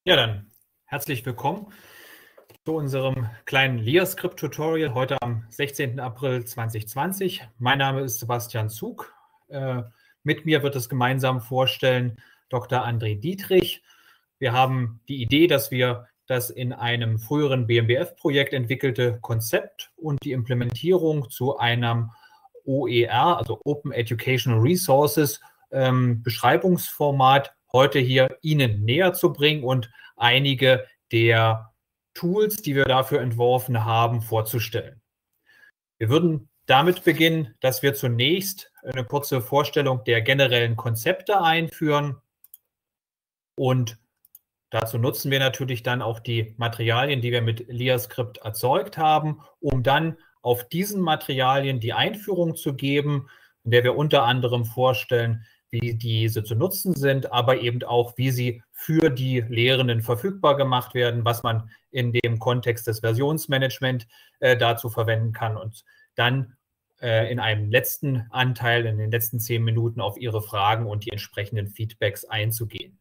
Ja, dann herzlich willkommen zu unserem kleinen LIA-Script-Tutorial heute am 16. April 2020. Mein Name ist Sebastian Zug. Mit mir wird es gemeinsam vorstellen Dr. André Dietrich. Wir haben die Idee, dass wir das in einem früheren BMBF-Projekt entwickelte Konzept und die Implementierung zu einem OER, also Open Educational Resources, Beschreibungsformat heute hier Ihnen näher zu bringen und einige der Tools, die wir dafür entworfen haben, vorzustellen. Wir würden damit beginnen, dass wir zunächst eine kurze Vorstellung der generellen Konzepte einführen und dazu nutzen wir natürlich dann auch die Materialien, die wir mit LIA-Script erzeugt haben, um dann auf diesen Materialien die Einführung zu geben, in der wir unter anderem vorstellen, wie diese zu nutzen sind, aber eben auch, wie sie für die Lehrenden verfügbar gemacht werden, was man in dem Kontext des Versionsmanagement dazu verwenden kann und dann in einem letzten Anteil, in den letzten 10 Minuten auf Ihre Fragen und die entsprechenden Feedbacks einzugehen.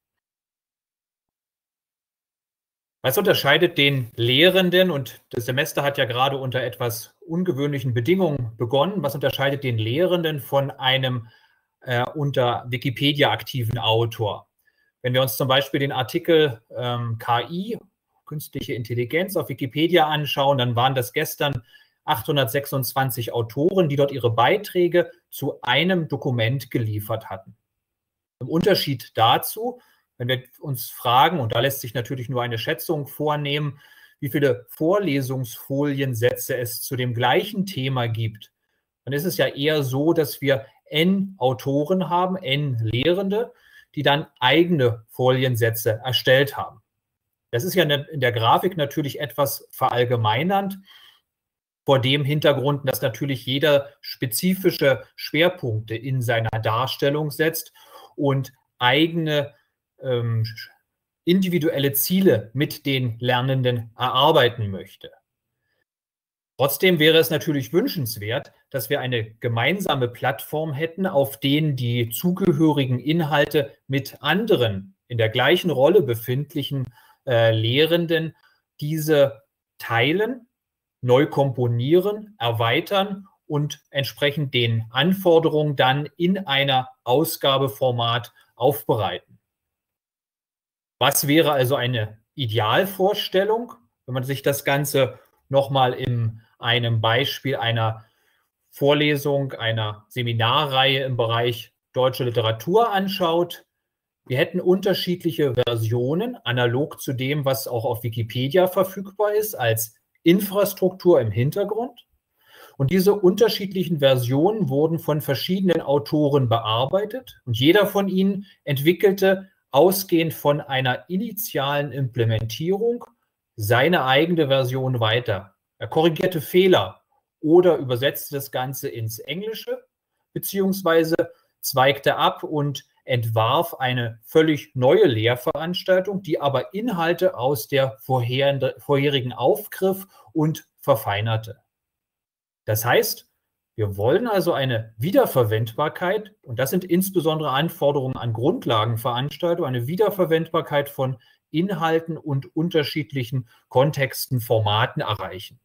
Was unterscheidet den Lehrenden, und das Semester hat ja gerade unter etwas ungewöhnlichen Bedingungen begonnen, was unterscheidet den Lehrenden von einem unter Wikipedia aktiven Autor? Wenn wir uns zum Beispiel den Artikel KI, künstliche Intelligenz, auf Wikipedia anschauen, dann waren das gestern 826 Autoren, die dort ihre Beiträge zu einem Dokument geliefert hatten. Im Unterschied dazu, wenn wir uns fragen, und da lässt sich natürlich nur eine Schätzung vornehmen, wie viele Vorlesungsfoliensätze es zu dem gleichen Thema gibt, dann ist es ja eher so, dass wir N Autoren haben, N Lehrende, die dann eigene Foliensätze erstellt haben. Das ist ja in der Grafik natürlich etwas verallgemeinernd, vor dem Hintergrund, dass natürlich jeder spezifische Schwerpunkte in seiner Darstellung setzt und eigene individuelle Ziele mit den Lernenden erarbeiten möchte. Trotzdem wäre es natürlich wünschenswert, dass wir eine gemeinsame Plattform hätten, auf denen die zugehörigen Inhalte mit anderen in der gleichen Rolle befindlichen Lehrenden diese teilen, neu komponieren, erweitern und entsprechend den Anforderungen dann in einer Ausgabeformat aufbereiten. Was wäre also eine Idealvorstellung, wenn man sich das Ganze nochmal in einem Beispiel einer Vorlesung, einer Seminarreihe im Bereich deutsche Literatur anschaut? Wir hätten unterschiedliche Versionen, analog zu dem, was auch auf Wikipedia verfügbar ist, als Infrastruktur im Hintergrund. Und diese unterschiedlichen Versionen wurden von verschiedenen Autoren bearbeitet und jeder von ihnen entwickelte ausgehend von einer initialen Implementierung seine eigene Version weiter. Er korrigierte Fehler oder übersetzte das Ganze ins Englische, beziehungsweise zweigte ab und entwarf eine völlig neue Lehrveranstaltung, die aber Inhalte aus der vorherigen aufgriff und verfeinerte. Das heißt, wir wollen also eine Wiederverwendbarkeit, und das sind insbesondere Anforderungen an Grundlagenveranstaltungen, eine Wiederverwendbarkeit von Inhalten und unterschiedlichen Kontexten, Formaten erreichen.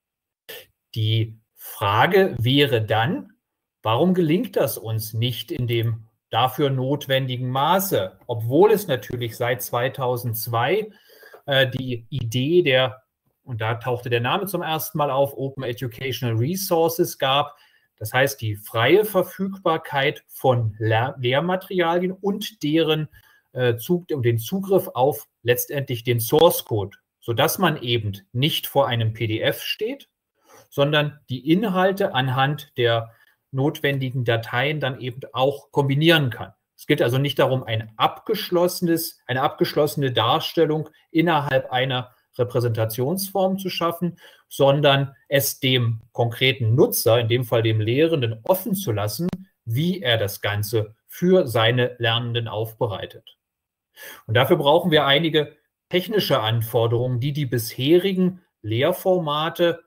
Die Frage wäre dann, warum gelingt das uns nicht in dem dafür notwendigen Maße, obwohl es natürlich seit 2002 die Idee der, und da tauchte der Name zum ersten Mal auf, Open Educational Resources gab. Das heißt, die freie Verfügbarkeit von Lehrmaterialien und den Zugriff auf letztendlich den Source Code, sodass man eben nicht vor einem PDF steht, sondern die Inhalte anhand der notwendigen Dateien dann eben auch kombinieren kann. Es geht also nicht darum, eine abgeschlossene Darstellung innerhalb einer Repräsentationsform zu schaffen, sondern es dem konkreten Nutzer, in dem Fall dem Lehrenden, offen zu lassen, wie er das Ganze für seine Lernenden aufbereitet. Und dafür brauchen wir einige technische Anforderungen, die die bisherigen Lehrformate,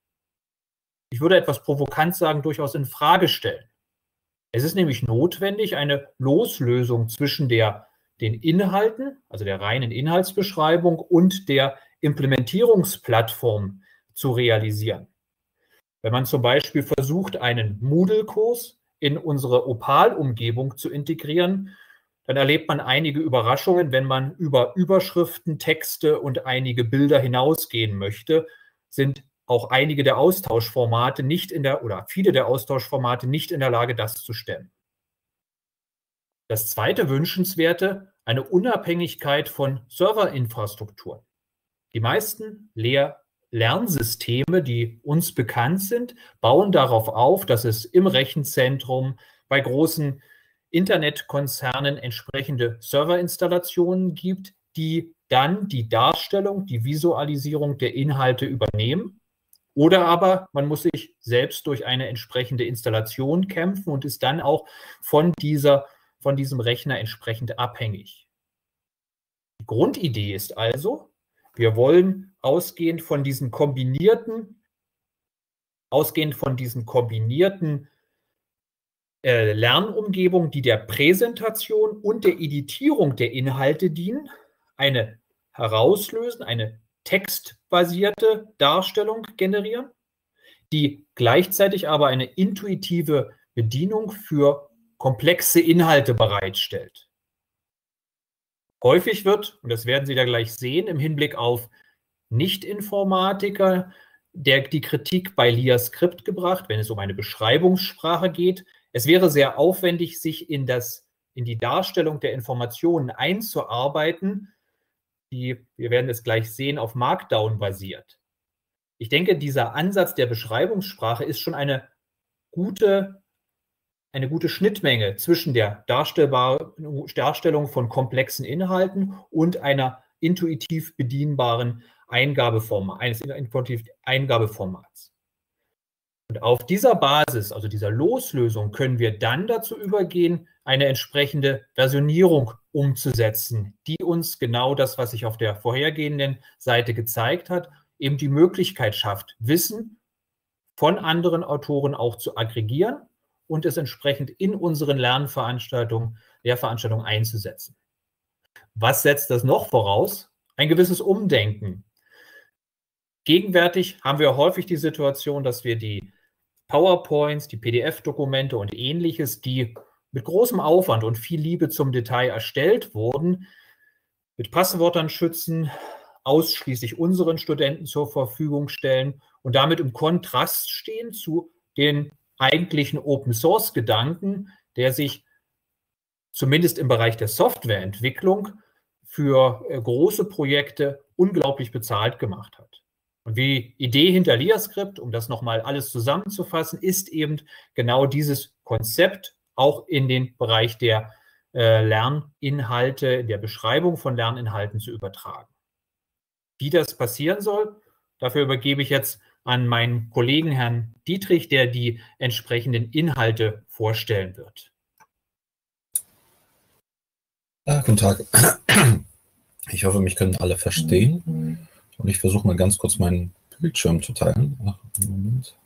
ich würde etwas provokant sagen, durchaus in Frage stellen. Es ist nämlich notwendig, eine Loslösung zwischen der den Inhalten, also der reinen Inhaltsbeschreibung und der Implementierungsplattform zu realisieren. Wenn man zum Beispiel versucht, einen Moodle-Kurs in unsere Opal-Umgebung zu integrieren, dann erlebt man einige Überraschungen, wenn man über Überschriften, Texte und einige Bilder hinausgehen möchte, sind auch einige der Austauschformate nicht in der, oder viele der Austauschformate nicht in der Lage, das zu stemmen. Das zweite Wünschenswerte, eine Unabhängigkeit von Serverinfrastrukturen. Die meisten Lernsysteme, die uns bekannt sind, bauen darauf auf, dass es im Rechenzentrum bei großen Internetkonzernen entsprechende Serverinstallationen gibt, die dann die Darstellung, die Visualisierung der Inhalte übernehmen. Oder aber man muss sich selbst durch eine entsprechende Installation kämpfen und ist dann auch von diesem Rechner entsprechend abhängig. Die Grundidee ist also, wir wollen ausgehend von diesen kombinierten Lernumgebungen, die der Präsentation und der Editierung der Inhalte dienen, eine textbasierte Darstellung generieren, die gleichzeitig aber eine intuitive Bedienung für komplexe Inhalte bereitstellt. Häufig wird, und das werden Sie da gleich sehen, im Hinblick auf Nicht-Informatiker die Kritik bei LIA-Script gebracht, wenn es um eine Beschreibungssprache geht. Es wäre sehr aufwendig, sich in die Darstellung der Informationen einzuarbeiten, die, wir werden es gleich sehen, auf Markdown basiert. Ich denke, dieser Ansatz der Beschreibungssprache ist schon eine gute Schnittmenge zwischen der Darstellung von komplexen Inhalten und einer intuitiv bedienbaren eines Eingabeformats. Und auf dieser Basis, also dieser Loslösung, können wir dann dazu übergehen, eine entsprechende Versionierung umzusetzen, die uns genau das, was ich auf der vorhergehenden Seite gezeigt habe, eben die Möglichkeit schafft, Wissen von anderen Autoren auch zu aggregieren und es entsprechend in unseren Lehrveranstaltungen einzusetzen. Was setzt das noch voraus? Ein gewisses Umdenken. Gegenwärtig haben wir häufig die Situation, dass wir die PowerPoints, die PDF-Dokumente und Ähnliches, die mit großem Aufwand und viel Liebe zum Detail erstellt wurden, mit Passwörtern schützen, ausschließlich unseren Studenten zur Verfügung stellen und damit im Kontrast stehen zu den eigentlichen Open-Source-Gedanken, der sich zumindest im Bereich der Softwareentwicklung für große Projekte unglaublich bezahlt gemacht hat. Und die Idee hinter LIA-Script, um das nochmal alles zusammenzufassen, ist eben genau dieses Konzept auch in den Bereich der Lerninhalte, der Beschreibung von Lerninhalten zu übertragen. Wie das passieren soll, dafür übergebe ich jetzt an meinen Kollegen Herrn Dietrich, der die entsprechenden Inhalte vorstellen wird. Guten Tag. Ich hoffe, mich können alle verstehen. Und ich versuche mal ganz kurz meinen Bildschirm zu teilen. Moment.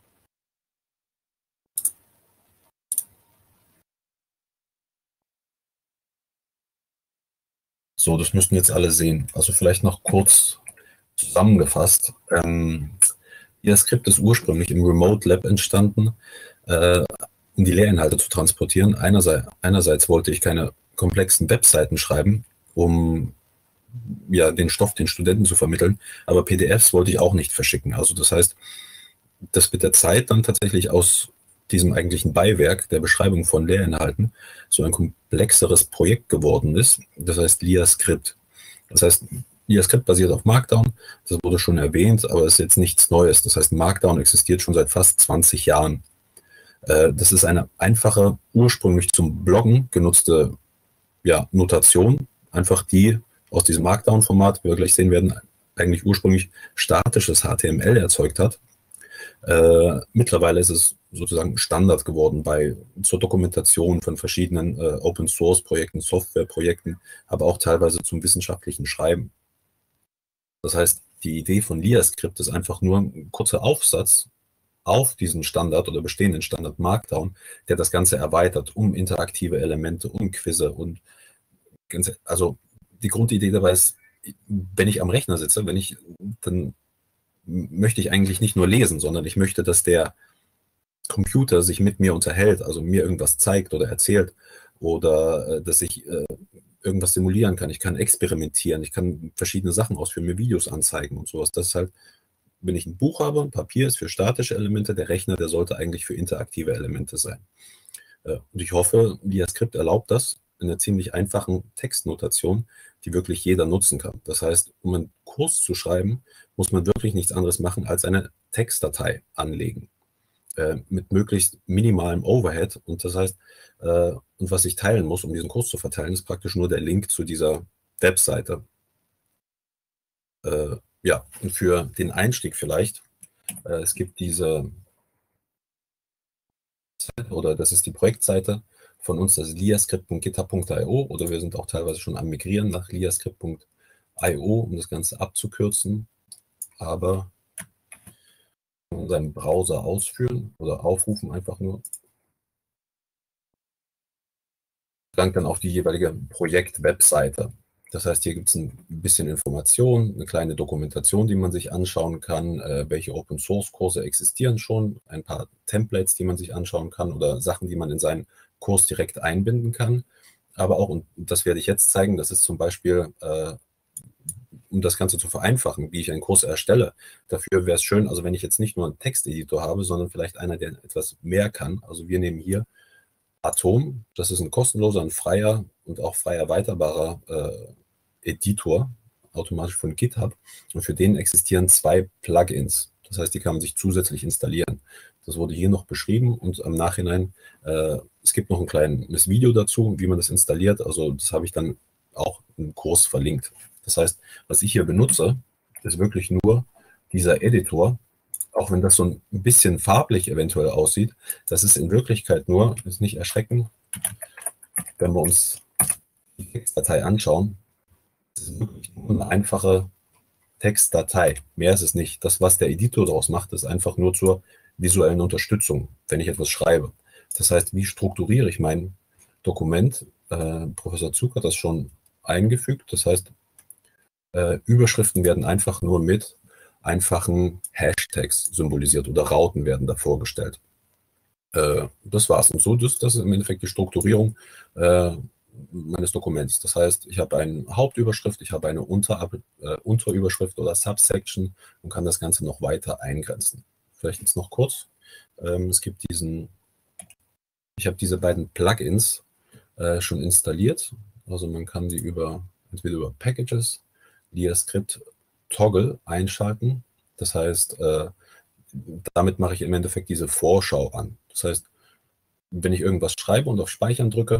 So, das müssten jetzt alle sehen. Also vielleicht noch kurz zusammengefasst. LIA-Script ist ursprünglich im Remote Lab entstanden, um die Lehrinhalte zu transportieren. Einerseits wollte ich keine komplexen Webseiten schreiben, um ja, den Stoff den Studenten zu vermitteln, aber PDFs wollte ich auch nicht verschicken. Also das heißt, dass mit der Zeit dann tatsächlich aus diesem eigentlichen Beiwerk der Beschreibung von Lehrinhalten so ein komplexeres Projekt geworden ist. Das heißt LIA-Script. Das heißt, LIA-Script basiert auf Markdown, das wurde schon erwähnt, aber ist jetzt nichts Neues. Das heißt, Markdown existiert schon seit fast 20 Jahren. Das ist eine einfache, ursprünglich zum Bloggen genutzte Notation, einfach die aus diesem Markdown-Format, wie wir gleich sehen werden, eigentlich ursprünglich statisches HTML erzeugt hat. Mittlerweile ist es sozusagen Standard geworden zur Dokumentation von verschiedenen Open-Source-Projekten, Software-Projekten, aber auch teilweise zum wissenschaftlichen Schreiben. Das heißt, die Idee von LIA-Script ist einfach nur ein kurzer Aufsatz auf diesen Standard oder bestehenden Standard Markdown, der das Ganze erweitert um interaktive Elemente, um Quizze und Also die Grundidee dabei ist, wenn ich am Rechner sitze, dann möchte ich eigentlich nicht nur lesen, sondern ich möchte, dass der Computer sich mit mir unterhält, also mir irgendwas zeigt oder erzählt oder dass ich irgendwas simulieren kann. Ich kann experimentieren, ich kann verschiedene Sachen ausführen, mir Videos anzeigen und sowas. Das ist halt, wenn ich ein Buch habe, ein Papier ist für statische Elemente, der Rechner, der sollte eigentlich für interaktive Elemente sein. Und ich hoffe, ViaScript erlaubt das in einer ziemlich einfachen Textnotation, die wirklich jeder nutzen kann. Das heißt, um einen Kurs zu schreiben, muss man wirklich nichts anderes machen, als eine Textdatei anlegen mit möglichst minimalem Overhead. Und das heißt, und was ich teilen muss, um diesen Kurs zu verteilen, ist praktisch nur der Link zu dieser Webseite. Ja, und für den Einstieg vielleicht, es gibt diese Seite, oder das ist die Projektseite von uns, das ist liascript.github.io, oder wir sind auch teilweise schon am Migrieren nach liascript.io, um das Ganze abzukürzen. Aber seinen Browser ausführen oder aufrufen einfach nur. Dann auf die jeweilige Projekt-Webseite. Das heißt, hier gibt es ein bisschen Information, eine kleine Dokumentation, die man sich anschauen kann, welche Open-Source-Kurse existieren schon, ein paar Templates, die man sich anschauen kann oder Sachen, die man in seinen Kurs direkt einbinden kann. Aber auch, und das werde ich jetzt zeigen, das ist zum Beispiel, um das Ganze zu vereinfachen, wie ich einen Kurs erstelle. Dafür wäre es schön, also wenn ich jetzt nicht nur einen Texteditor habe, sondern vielleicht einer, der etwas mehr kann. Also wir nehmen hier Atom, das ist ein kostenloser, ein freier und auch frei erweiterbarer Editor, automatisch von GitHub. Und für den existieren 2 Plugins. Das heißt, die kann man sich zusätzlich installieren. Das wurde hier noch beschrieben und im Nachhinein, es gibt noch ein kleines Video dazu, wie man das installiert. Also das habe ich dann auch im Kurs verlinkt. Das heißt, was ich hier benutze, ist wirklich nur dieser Editor. Auch wenn das so ein bisschen farblich eventuell aussieht, das ist in Wirklichkeit nur, ist nicht erschrecken, wenn wir uns die Textdatei anschauen, das ist wirklich nur eine einfache Textdatei. Mehr ist es nicht. Das, was der Editor daraus macht, ist einfach nur zur visuellen Unterstützung, wenn ich etwas schreibe. Das heißt, wie strukturiere ich mein Dokument? Professor Zug hat das schon eingefügt. Das heißt, Überschriften werden einfach nur mit einfachen Hashtags symbolisiert oder Rauten werden da vorgestellt. Das war's. Und so, das ist im Endeffekt die Strukturierung meines Dokuments. Das heißt, ich habe eine Hauptüberschrift, ich habe eine Unterüberschrift oder Subsection und kann das Ganze noch weiter eingrenzen. Vielleicht jetzt noch kurz. Es gibt ich habe diese beiden Plugins schon installiert. Also man kann die entweder über Packages, ViaScript Toggle einschalten. Das heißt, damit mache ich im Endeffekt diese Vorschau an. Das heißt, wenn ich irgendwas schreibe und auf Speichern drücke,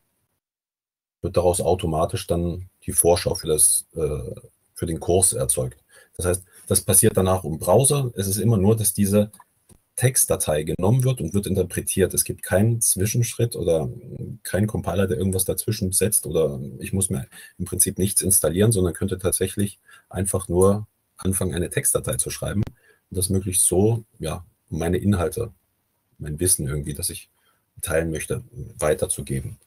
wird daraus automatisch dann die Vorschau für den Kurs erzeugt. Das heißt, das passiert danach im Browser. Es ist immer nur, dass diese Textdatei genommen wird und wird interpretiert. Es gibt keinen Zwischenschritt oder keinen Compiler, der irgendwas dazwischen setzt, oder ich muss mir im Prinzip nichts installieren, sondern könnte tatsächlich einfach nur anfangen, eine Textdatei zu schreiben und das möglichst so, ja, meine Inhalte, mein Wissen irgendwie, das ich teilen möchte, weiterzugeben.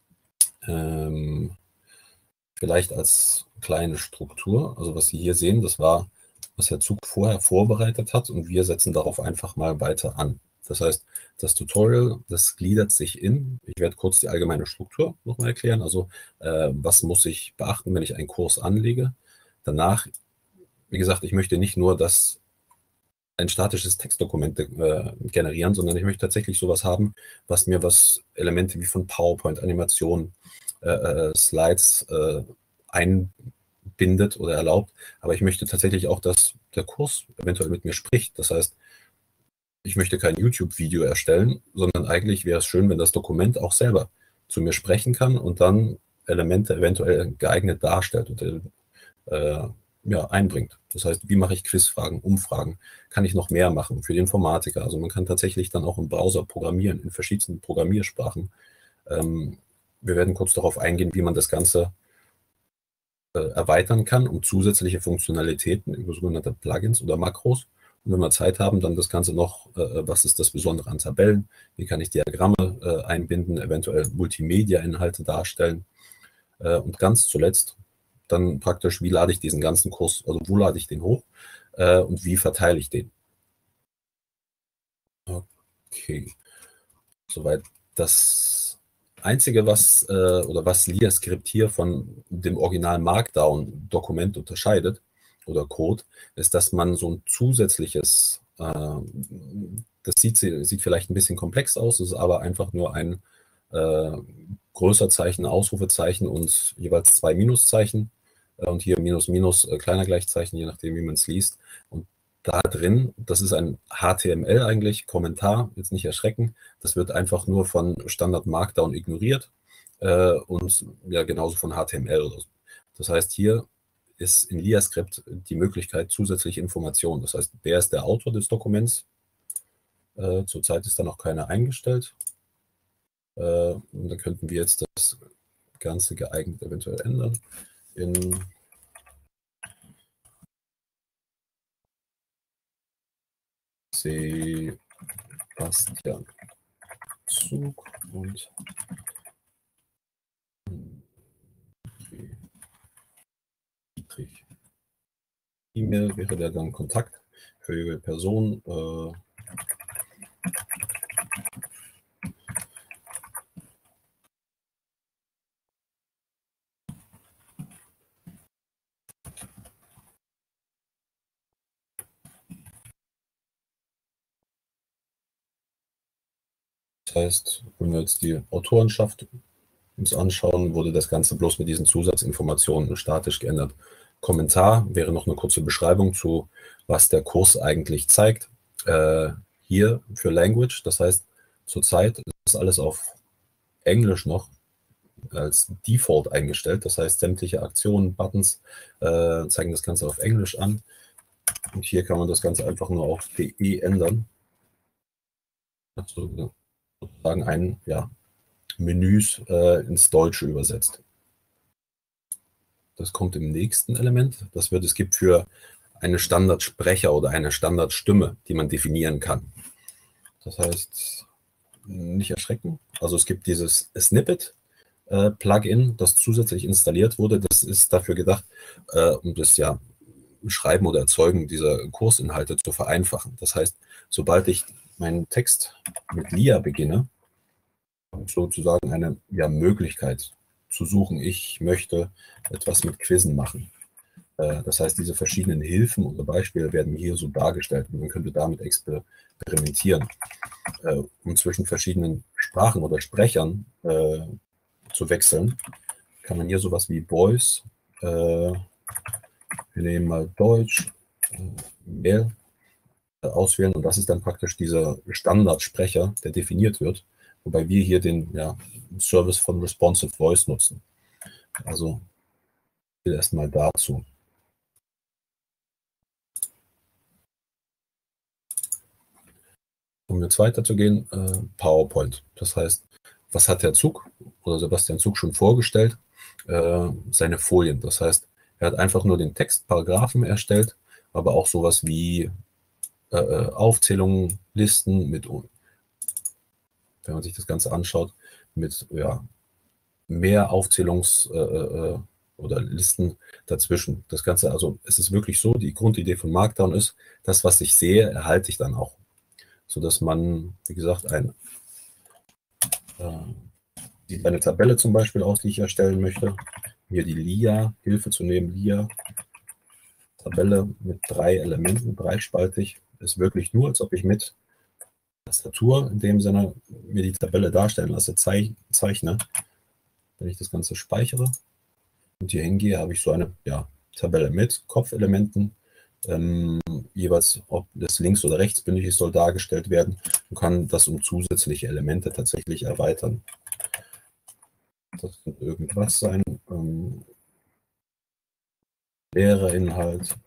Vielleicht als kleine Struktur, also was Sie hier sehen, das war, was Herr Zug vorher vorbereitet hat, und wir setzen darauf einfach mal weiter an. Das heißt, das Tutorial, das gliedert sich ich werde kurz die allgemeine Struktur nochmal erklären, also was muss ich beachten, wenn ich einen Kurs anlege. Danach, wie gesagt, ich möchte nicht nur ein statisches Textdokument generieren, sondern ich möchte tatsächlich sowas haben, was mir Elemente wie von PowerPoint, Animationen, Slides einbindet oder erlaubt. Aber ich möchte tatsächlich auch, dass der Kurs eventuell mit mir spricht. Das heißt, ich möchte kein YouTube-Video erstellen, sondern eigentlich wäre es schön, wenn das Dokument auch selber zu mir sprechen kann und dann Elemente eventuell geeignet darstellt und einbringt. Das heißt, wie mache ich Quizfragen, Umfragen? Kann ich noch mehr machen für die Informatiker? Also man kann tatsächlich dann auch im Browser programmieren, in verschiedenen Programmiersprachen. Wir werden kurz darauf eingehen, wie man das Ganze erweitern kann, um zusätzliche Funktionalitäten über sogenannte Plugins oder Makros. Und wenn wir Zeit haben, dann das Ganze noch, was ist das Besondere an Tabellen? Wie kann ich Diagramme einbinden, eventuell Multimedia-Inhalte darstellen? Und ganz zuletzt dann praktisch, wie lade ich diesen ganzen Kurs, also wo lade ich den hoch und wie verteile ich den. Okay, soweit. Das Einzige, was LiaScript hier von dem Original Markdown-Dokument unterscheidet oder Code, ist, dass man so ein zusätzliches, das sieht vielleicht ein bisschen komplex aus, ist aber einfach nur ein Größerzeichen, Ausrufezeichen und jeweils 2 Minuszeichen und hier Minus, Minus, kleiner Gleichzeichen, je nachdem, wie man es liest. Und da drin, das ist ein HTML eigentlich, Kommentar, jetzt nicht erschrecken, das wird einfach nur von Standard Markdown ignoriert und ja genauso von HTML oder so. Das heißt, hier ist in LiaScript die Möglichkeit zusätzliche Informationen. Das heißt, wer ist der Autor des Dokuments? Zurzeit ist da noch keiner eingestellt. Und dann könnten wir jetzt das Ganze geeignet eventuell ändern in Sebastian Zug und Dietrich. E-Mail wäre der dann Kontakt für jede Person. Das heißt, wenn wir jetzt die Autorenschaft uns anschauen, wurde das Ganze bloß mit diesen Zusatzinformationen statisch geändert. Kommentar wäre noch eine kurze Beschreibung zu, was der Kurs eigentlich zeigt. Hier für Language, das heißt, zurzeit ist alles auf Englisch noch als Default eingestellt. Das heißt, sämtliche Aktionen, Buttons zeigen das Ganze auf Englisch an. Und hier kann man das Ganze einfach nur auf DE ändern. Also sozusagen ein Menüs ins Deutsche übersetzt. Das kommt im nächsten Element. Es gibt für eine Standardsprecher oder eine Standardstimme, die man definieren kann. Das heißt, nicht erschrecken. Also es gibt dieses Snippet-Plugin, das zusätzlich installiert wurde. Das ist dafür gedacht, um das Schreiben oder Erzeugen dieser Kursinhalte zu vereinfachen. Das heißt, sobald ich meinen Text mit Lia beginne, habe ich sozusagen eine Möglichkeit zu suchen. Ich möchte etwas mit Quizzen machen. Das heißt, diese verschiedenen Hilfen oder Beispiele werden hier so dargestellt und man könnte damit experimentieren. Um zwischen verschiedenen Sprachen oder Sprechern zu wechseln, kann man hier sowas wie Voice, wir nehmen mal Deutsch, Mail auswählen und das ist dann praktisch dieser Standardsprecher, der definiert wird, wobei wir hier den Service von Responsive Voice nutzen. Also erstmal dazu. Um jetzt weiterzugehen, PowerPoint. Das heißt, was hat der Zug oder Sebastian Zug schon vorgestellt? Seine Folien. Das heißt, er hat einfach nur den Text, Paragraphen erstellt, aber auch sowas wie Aufzählungen, Listen mit, wenn man sich das Ganze anschaut, mit mehr Aufzählungs- oder Listen dazwischen. Das Ganze, also es ist wirklich so, die Grundidee von Markdown ist, das, was ich sehe, erhalte ich dann auch. Sodass man, wie gesagt, sieht eine Tabelle zum Beispiel aus, die ich erstellen möchte. Hier die LIA-Hilfe zu nehmen. LIA-Tabelle mit 3 Elementen, dreispaltig. Ist wirklich nur, als ob ich mit Tastatur in dem Sinne mir die Tabelle darstellen lasse, zeichne. Wenn ich das Ganze speichere und hier hingehe, habe ich so eine Tabelle mit Kopfelementen. Jeweils, ob das links- oder rechtsbündig soll dargestellt werden und kann das um zusätzliche Elemente tatsächlich erweitern. Das wird irgendwas sein. Lehrerinhalt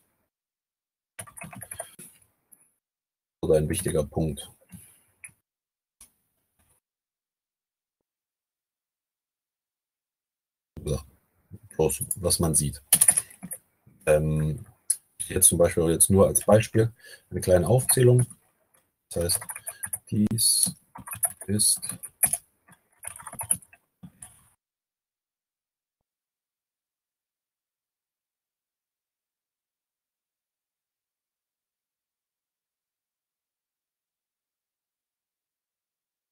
oder ein wichtiger Punkt. Bloß, was man sieht. Jetzt zum Beispiel, jetzt nur als Beispiel, eine kleine Aufzählung. Das heißt, dies ist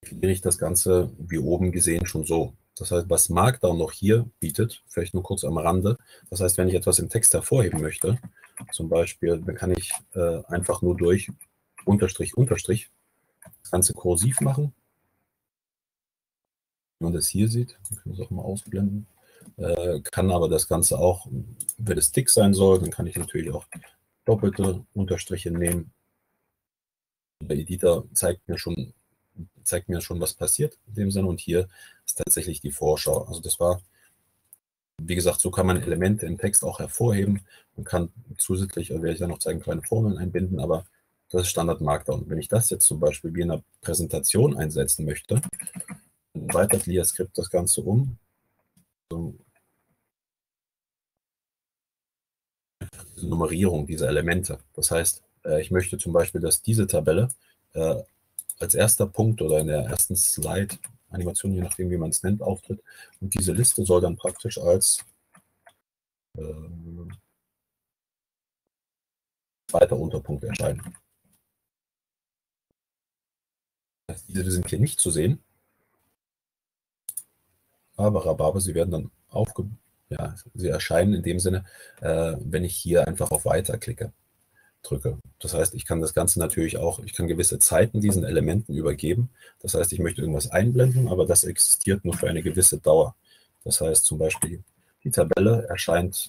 definiere ich das Ganze, wie oben gesehen, schon so. Das heißt, was Markdown noch hier bietet, vielleicht nur kurz am Rande, das heißt, wenn ich etwas im Text hervorheben möchte, zum Beispiel, dann kann ich einfach nur durch Unterstrich, Unterstrich das Ganze kursiv machen. Wenn man das hier sieht, dann können wir es auch mal ausblenden. Kann aber das Ganze auch, wenn es dick sein soll, dann kann ich natürlich auch doppelte Unterstriche nehmen. Der Editor zeigt mir schon, was passiert in dem Sinne, und hier ist tatsächlich die Vorschau. Also das war, wie gesagt, so kann man Elemente im Text auch hervorheben. Man kann zusätzlich, werde ich ja noch zeigen, kleine Formeln einbinden, aber das ist Standard Markdown. Wenn ich das jetzt zum Beispiel wie in einer Präsentation einsetzen möchte, dann erweitert LIA-Skript das Ganze um. So, diese Nummerierung dieser Elemente. Das heißt, ich möchte zum Beispiel, dass diese Tabelle als erster Punkt oder in der ersten Slide-Animation, je nachdem, wie man es nennt, auftritt. Und diese Liste soll dann praktisch als zweiter Unterpunkt erscheinen. Das heißt, diese sind hier nicht zu sehen, aber sie werden dann sie erscheinen in dem Sinne, wenn ich hier einfach auf Weiter drücke. Das heißt, ich kann das Ganze natürlich auch, ich kann gewisse Zeiten diesen Elementen übergeben. Das heißt, ich möchte irgendwas einblenden, aber das existiert nur für eine gewisse Dauer. Das heißt zum Beispiel, die Tabelle erscheint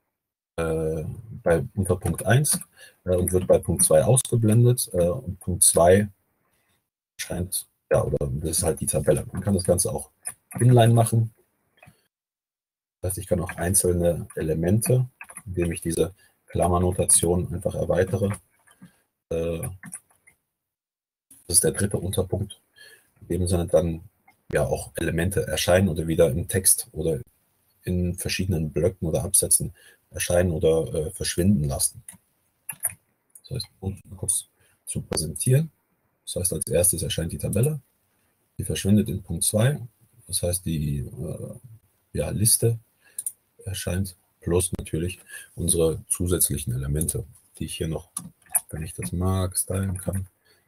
unter Punkt 1 und wird bei Punkt 2 ausgeblendet, und Punkt 2 erscheint, oder das ist halt die Tabelle. Man kann das Ganze auch inline machen. Das heißt, ich kann auch einzelne Elemente, indem ich diese Klammernotation einfach erweitere. Das ist der dritte Unterpunkt. In dem Sinne dann auch Elemente erscheinen oder wieder im Text oder in verschiedenen Blöcken oder Absätzen erscheinen oder verschwinden lassen. Das heißt, um kurz zu präsentieren. Das heißt, als erstes erscheint die Tabelle. Die verschwindet in Punkt 2. Das heißt, die Liste erscheint, plus natürlich unsere zusätzlichen Elemente, die ich hier noch, wenn ich das mag, stylen kann.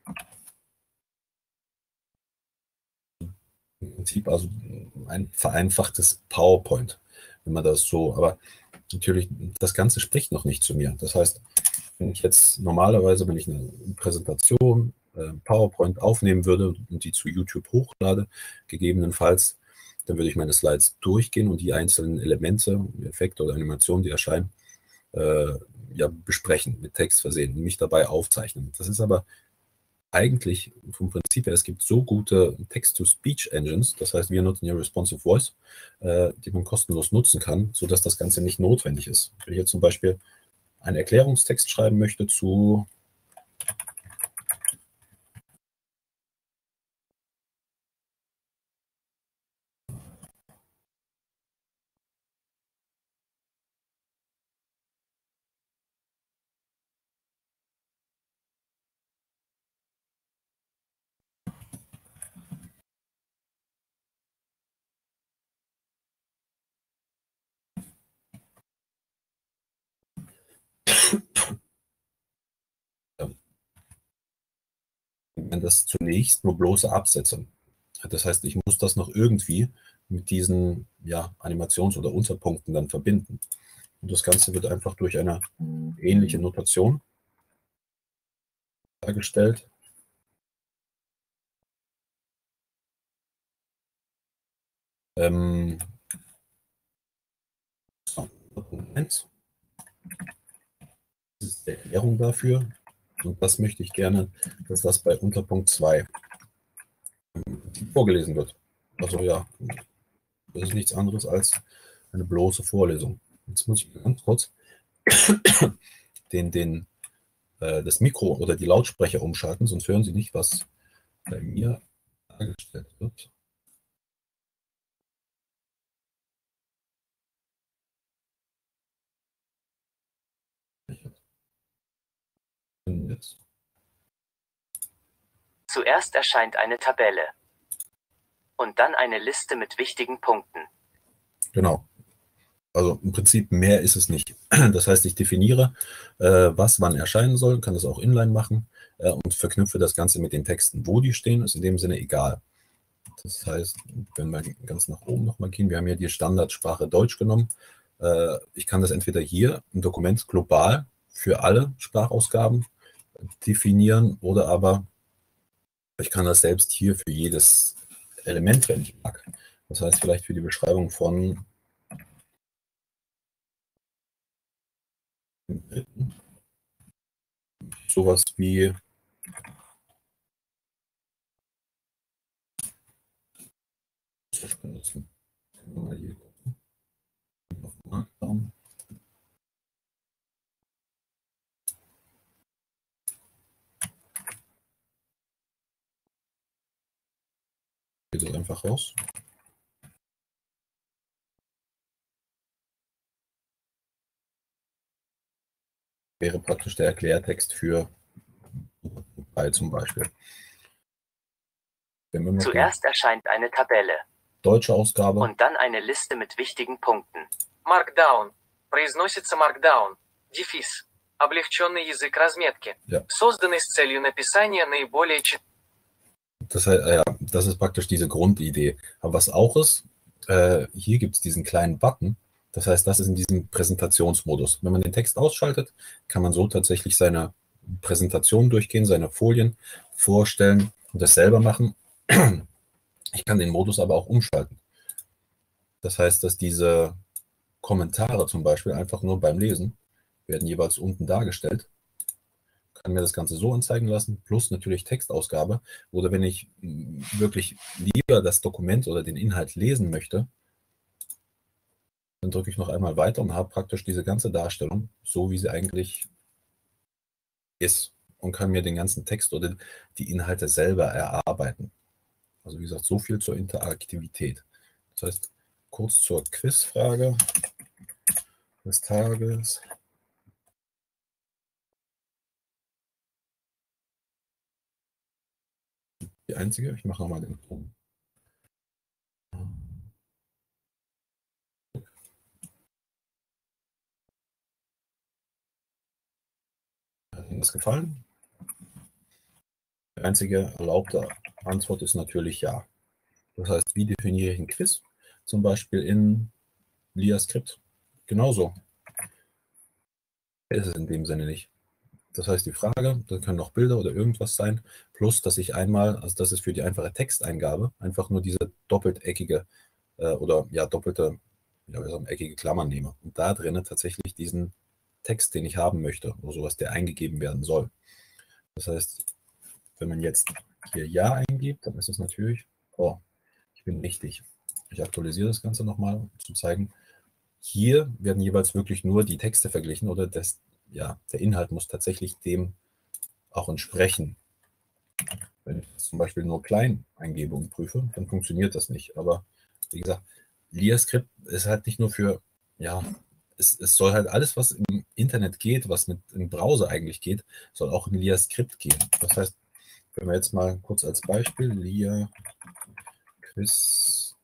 Im Prinzip also ein vereinfachtes PowerPoint, wenn man das so, aber natürlich, das Ganze spricht noch nicht zu mir. Das heißt, wenn ich jetzt normalerweise, wenn ich eine Präsentation, PowerPoint aufnehmen würde und die zu YouTube hochlade, gegebenenfalls, dann würde ich meine Slides durchgehen und die einzelnen Elemente, Effekte oder Animationen, die erscheinen, besprechen, mit Text versehen und mich dabei aufzeichnen. Das ist aber eigentlich vom Prinzip her, es gibt so gute Text-to-Speech-Engines, das heißt, wir nutzen ja Responsive Voice, die man kostenlos nutzen kann, sodass das Ganze nicht notwendig ist. Wenn ich jetzt zum Beispiel einen Erklärungstext schreiben möchte zu das zunächst nur bloße Absätze. Das heißt, ich muss das noch irgendwie mit diesen Animations- oder Unterpunkten dann verbinden. Und das Ganze wird einfach durch eine ähnliche Notation dargestellt. Das ist die Erklärung dafür. Und das möchte ich gerne, dass das bei Unterpunkt 2 vorgelesen wird. Also das ist nichts anderes als eine bloße Vorlesung. Jetzt muss ich ganz kurz das Mikro oder die Lautsprecher umschalten, sonst hören Sie nicht, was bei mir dargestellt wird. Jetzt. Zuerst erscheint eine Tabelle und dann eine Liste mit wichtigen Punkten. Genau. Also im Prinzip mehr ist es nicht. Das heißt, ich definiere, was wann erscheinen soll, kann das auch inline machen und verknüpfe das Ganze mit den Texten. Wo die stehen, ist in dem Sinne egal. Das heißt, wenn wir ganz nach oben nochmal gehen, wir haben ja die Standardsprache Deutsch genommen. Ich kann das entweder hier im Dokument global für alle Sprachausgaben definieren oder aber ich kann das selbst hier für jedes Element, wenn ich mag. Das heißt, vielleicht für die Beschreibung von sowas wie benutzen. Mal hier gucken. Auf Markdown. Geht das einfach raus. Wäre praktisch der Erklärtext für bei zum Beispiel. Wenn wir noch Zuerst erscheint eine Tabelle die deutsche Ausgabe und dann eine Liste mit wichtigen Punkten. Markdown. Произносится Markdown. Дефис. Облегченный язык разметки. Ja. Созданный с целью написания наиболее Das heißt, ja, das ist praktisch diese Grundidee. Aber was auch ist, hier gibt es diesen kleinen Button. Das heißt, das ist in diesem Präsentationsmodus. Wenn man den Text ausschaltet, kann man so tatsächlich seine Präsentation durchgehen, seine Folien vorstellen und das selber machen. Ich kann den Modus aber auch umschalten. Das heißt, dass diese Kommentare zum Beispiel einfach nur beim Lesen werden jeweils unten dargestellt. Kann mir das Ganze so anzeigen lassen, plus natürlich Textausgabe. Oder wenn ich wirklich lieber das Dokument oder den Inhalt lesen möchte, dann drücke ich noch einmal weiter und habe praktisch diese ganze Darstellung, so wie sie eigentlich ist, und kann mir den ganzen Text oder die Inhalte selber erarbeiten. Also wie gesagt, so viel zur Interaktivität. Das heißt, kurz zur Quizfrage des Tages. Die einzige, ich mache nochmal den Ton. Hat Ihnen das gefallen? Die einzige erlaubte Antwort ist natürlich ja. Das heißt, wie definiere ich ein Quiz? Zum Beispiel in LiaScript. Genauso. Ist es in dem Sinne nicht. Das heißt, die Frage, da können noch Bilder oder irgendwas sein, plus, dass ich einmal, also das ist für die einfache Texteingabe, einfach nur diese doppelteckige oder ja, doppelte, ja, wir sagen, eckige Klammern nehme und da drinnen tatsächlich diesen Text, den ich haben möchte, oder sowas, der eingegeben werden soll. Das heißt, wenn man jetzt hier Ja eingibt, dann ist es natürlich, oh, ich bin richtig. Ich aktualisiere das Ganze nochmal, um zu zeigen, hier werden jeweils wirklich nur die Texte verglichen oder das, ja, der Inhalt muss tatsächlich dem auch entsprechen. Wenn ich zum Beispiel nur Kleineingebungen prüfe, dann funktioniert das nicht. Aber wie gesagt, LiaScript ist halt nicht nur für, ja, es soll halt alles, was im Internet geht, was mit im Browser eigentlich geht, soll auch in LiaScript gehen. Das heißt, wenn wir jetzt mal kurz als Beispiel LiaQuiz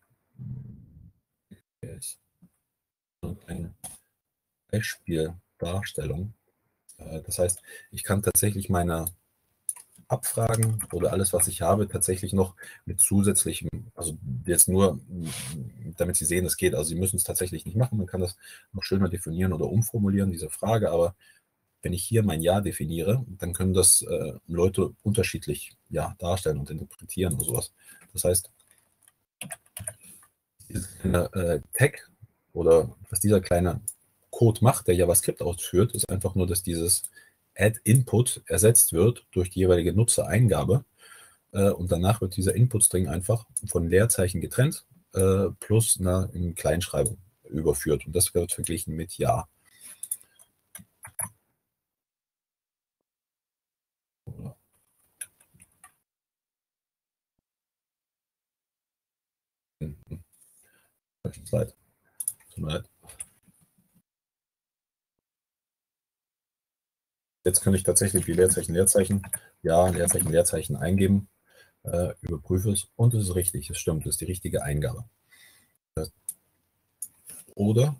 eine Beispieldarstellung. Das heißt, ich kann tatsächlich meine Abfragen oder alles, was ich habe, tatsächlich noch mit zusätzlichem, also jetzt nur, damit Sie sehen, es geht, also Sie müssen es tatsächlich nicht machen, man kann das noch schöner definieren oder umformulieren, diese Frage, aber wenn ich hier mein Ja definiere, dann können das Leute unterschiedlich ja, darstellen und interpretieren oder sowas. Das heißt, dieser Tag oder was dieser kleine Code macht, der JavaScript ausführt, ist einfach nur, dass dieses Add-Input ersetzt wird durch die jeweilige Nutzereingabe und danach wird dieser Input-String einfach von Leerzeichen getrennt plus einer in Kleinschreibung überführt und das wird verglichen mit Ja. Slide. Tut mir leid. Jetzt kann ich tatsächlich die Leerzeichen, ja, Leerzeichen eingeben, überprüfe es und es ist richtig, es stimmt, es ist die richtige Eingabe. Oder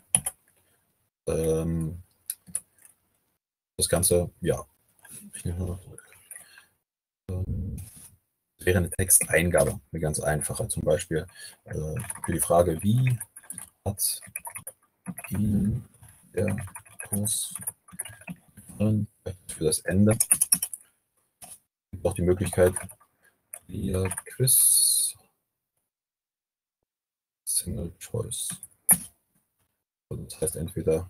das Ganze, ja, ich nehme mal zurück. wäre eine Texteingabe, eine ganz einfache. Zum Beispiel für die Frage, wie hat Ihnen der Kurs gefallen? Für das Ende gibt auch die Möglichkeit, via Quiz Single Choice. Also das heißt entweder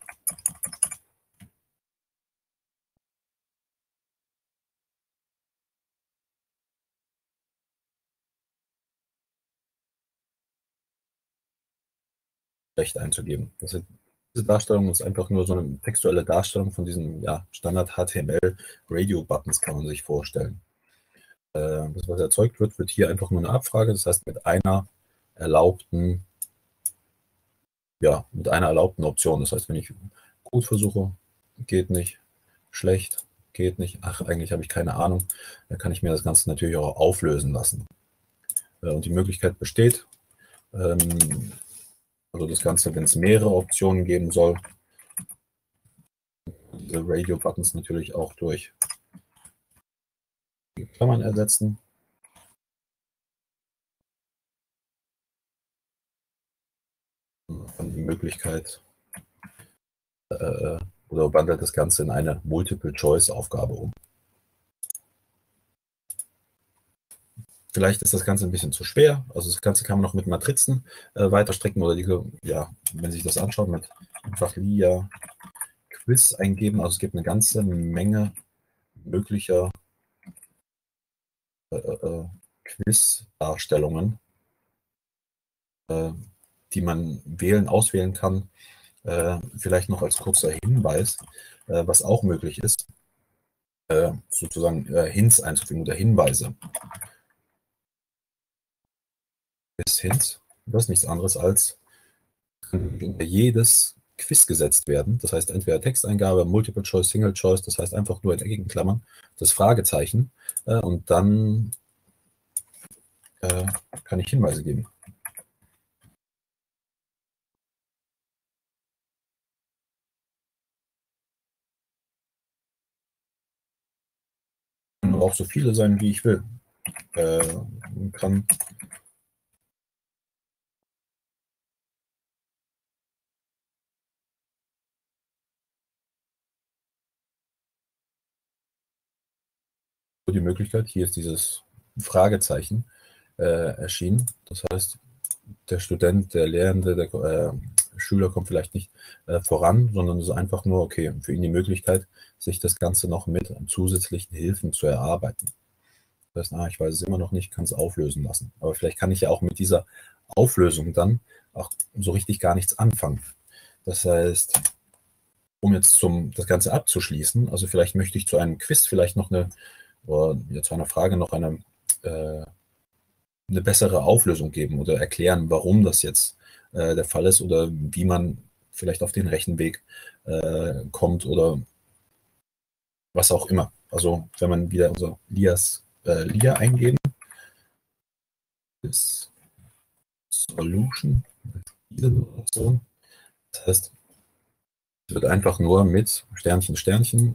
Recht einzugeben. Diese Darstellung ist einfach nur so eine textuelle Darstellung von diesen Standard HTML Radio Buttons, kann man sich vorstellen. Das, was erzeugt wird, wird hier einfach nur eine Abfrage, das heißt mit einer erlaubten Option. Das heißt, wenn ich gut versuche, geht nicht, schlecht, geht nicht, ach, eigentlich habe ich keine Ahnung, dann kann ich mir das Ganze natürlich auch auflösen lassen. Und die Möglichkeit besteht, also das Ganze, wenn es mehrere Optionen geben soll, diese Radio-Buttons natürlich auch durch Klammern ersetzen. Und die Möglichkeit oder wandelt das Ganze in eine Multiple-Choice-Aufgabe um. Vielleicht ist das Ganze ein bisschen zu schwer. Also das Ganze kann man noch mit Matrizen weiterstrecken oder wenn sich das anschaut, mit einfach LIA Quiz eingeben. Also es gibt eine ganze Menge möglicher Quiz-Darstellungen, die man auswählen kann. Vielleicht noch als kurzer Hinweis, was auch möglich ist, sozusagen Hints einzufügen oder Hinweise. Hints, das ist nichts anderes als jedes Quiz gesetzt werden. Das heißt entweder Texteingabe, Multiple Choice, Single Choice, das heißt einfach nur in eckigen Klammern das Fragezeichen und dann kann ich Hinweise geben. Können auch so viele sein, wie ich will. Man kann die Möglichkeit, hier ist dieses Fragezeichen erschienen. Das heißt, der Student, der Lehrende, der Schüler kommt vielleicht nicht voran, sondern es ist einfach nur, okay, für ihn die Möglichkeit, sich das Ganze noch mit zusätzlichen Hilfen zu erarbeiten. Das heißt, ich weiß es immer noch nicht, kann es auflösen lassen. Aber vielleicht kann ich ja auch mit dieser Auflösung dann auch so richtig gar nichts anfangen. Das heißt, um jetzt das Ganze abzuschließen, also vielleicht möchte ich zu einem Quiz vielleicht noch zu einer Frage noch eine bessere Auflösung geben oder erklären, warum das jetzt der Fall ist oder wie man vielleicht auf den Rechenweg kommt oder was auch immer. Also wenn man wieder unser LIA eingeben, ist Solution, diese Notation. Das heißt, es wird einfach nur mit Sternchen, Sternchen.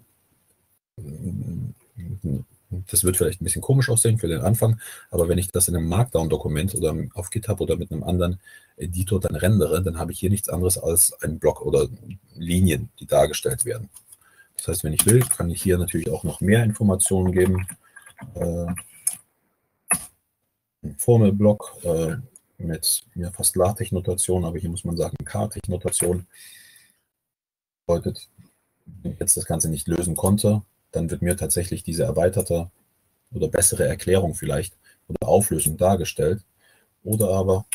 Das wird vielleicht ein bisschen komisch aussehen für den Anfang, aber wenn ich das in einem Markdown-Dokument oder auf GitHub oder mit einem anderen Editor dann rendere, dann habe ich hier nichts anderes als einen Block oder Linien, die dargestellt werden. Das heißt, wenn ich will, kann ich hier natürlich auch noch mehr Informationen geben. Ein Formelblock mit fast LaTeX-Notation, aber hier muss man sagen KTeX-Notation. Bedeutet, wenn ich jetzt das Ganze nicht lösen konnte, dann wird mir tatsächlich diese erweiterte oder bessere Erklärung vielleicht oder Auflösung dargestellt. Oder aber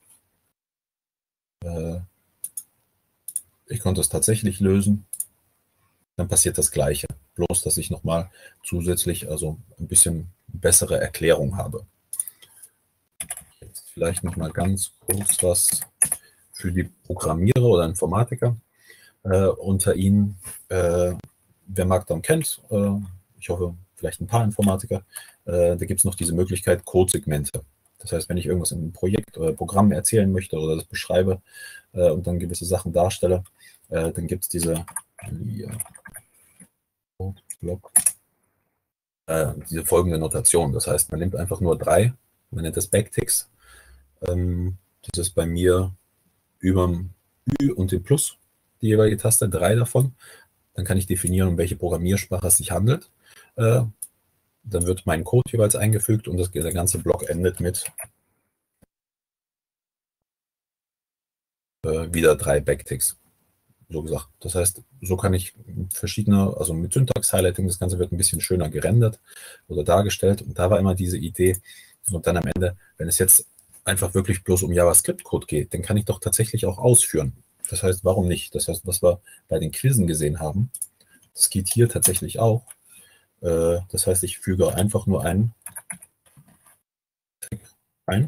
ich konnte es tatsächlich lösen, dann passiert das Gleiche. Bloß, dass ich nochmal zusätzlich also ein bisschen bessere Erklärung habe. Jetzt vielleicht nochmal ganz kurz was für die Programmierer oder Informatiker unter Ihnen. Wer Markdown kennt, ich hoffe, vielleicht ein paar Informatiker, da gibt es noch diese Möglichkeit Codesegmente. Das heißt, wenn ich irgendwas in einem Projekt oder Programm erzählen möchte oder das beschreibe und dann gewisse Sachen darstelle, dann gibt es diese Codeblock diese folgende Notation. Das heißt, man nimmt einfach nur 3, man nennt das Backticks. Das ist bei mir über dem Ü und dem Plus, die jeweilige Taste, 3 davon. Dann kann ich definieren, um welche Programmiersprache es sich handelt. Dann wird mein Code jeweils eingefügt und der ganze Block endet mit wieder 3 Backticks. So gesagt. Das heißt, so kann ich verschiedene, also mit Syntax-Highlighting, das Ganze wird ein bisschen schöner gerendert oder dargestellt. Und da war immer diese Idee. Und dann am Ende, wenn es jetzt einfach wirklich bloß um JavaScript-Code geht, dann kann ich doch tatsächlich auch ausführen. Das heißt, warum nicht? Das heißt, was wir bei den Quizzen gesehen haben, das geht hier tatsächlich auch. Das heißt, ich füge einfach nur einen Tag ein.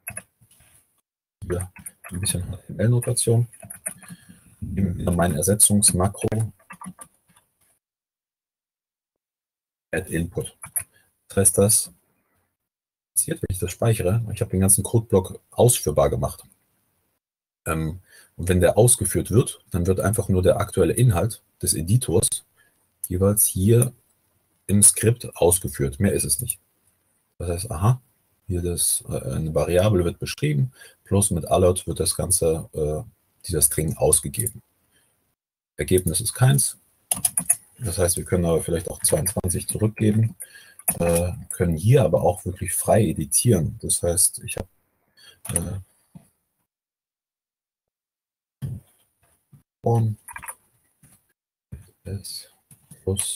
Hier ein bisschen HTML-Notation. Mein Ersetzungsmakro add input. Das heißt, das passiert, wenn ich das speichere. Ich habe den ganzen Codeblock ausführbar gemacht. Und wenn der ausgeführt wird, dann wird einfach nur der aktuelle Inhalt des Editors jeweils hier im Skript ausgeführt. Mehr ist es nicht. Das heißt, aha, hier eine Variable wird beschrieben, plus mit alert wird das Ganze, dieser String ausgegeben. Ergebnis ist keins. Das heißt, wir können aber vielleicht auch 22 zurückgeben, können hier aber auch wirklich frei editieren. Das heißt, ich habe S plus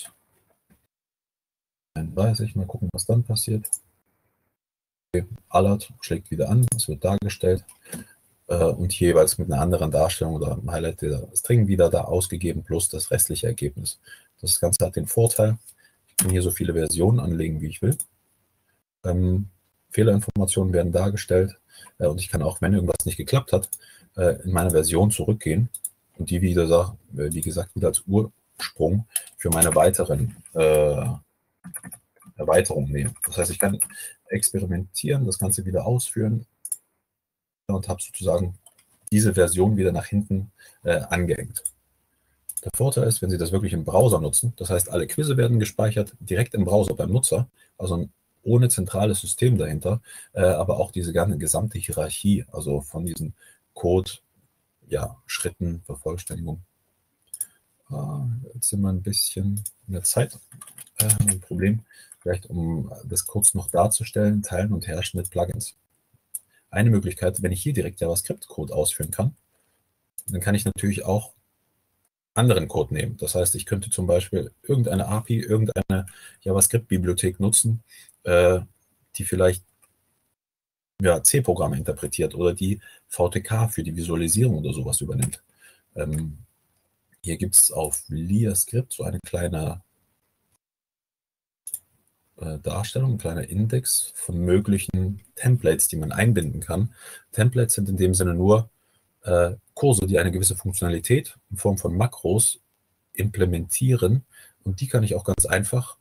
31, mal gucken, was dann passiert. Okay, alert schlägt wieder an, es wird dargestellt und jeweils mit einer anderen Darstellung oder einem Highlight der String wieder da ausgegeben, plus das restliche Ergebnis. Das Ganze hat den Vorteil, ich kann hier so viele Versionen anlegen, wie ich will. Fehlerinformationen werden dargestellt und ich kann auch, wenn irgendwas nicht geklappt hat, in meine Version zurückgehen und die wieder, wie gesagt, wieder als Ursprung für meine weiteren Erweiterungen nehmen. Das heißt, ich kann experimentieren, das Ganze wieder ausführen und habe sozusagen diese Version wieder nach hinten angehängt. Der Vorteil ist, wenn Sie das wirklich im Browser nutzen, das heißt, alle Quizze werden gespeichert direkt im Browser beim Nutzer, also ohne zentrales System dahinter, aber auch diese gesamte Hierarchie, also von diesen Code, ja, Schritten, Vervollständigung. Jetzt sind wir ein bisschen in der Zeit. Ein Problem, vielleicht um das kurz noch darzustellen, Teilen und Herrschen mit Plugins. Eine Möglichkeit, wenn ich hier direkt JavaScript-Code ausführen kann, dann kann ich natürlich auch anderen Code nehmen. Das heißt, ich könnte zum Beispiel irgendeine API, irgendeine JavaScript-Bibliothek nutzen, die vielleicht ja, C-Programme interpretiert oder die VTK für die Visualisierung oder sowas übernimmt. Hier gibt es auf LiaScript so eine kleine Darstellung, ein kleiner Index von möglichen Templates, die man einbinden kann. Templates sind in dem Sinne nur Kurse, die eine gewisse Funktionalität in Form von Makros implementieren und die kann ich auch ganz einfach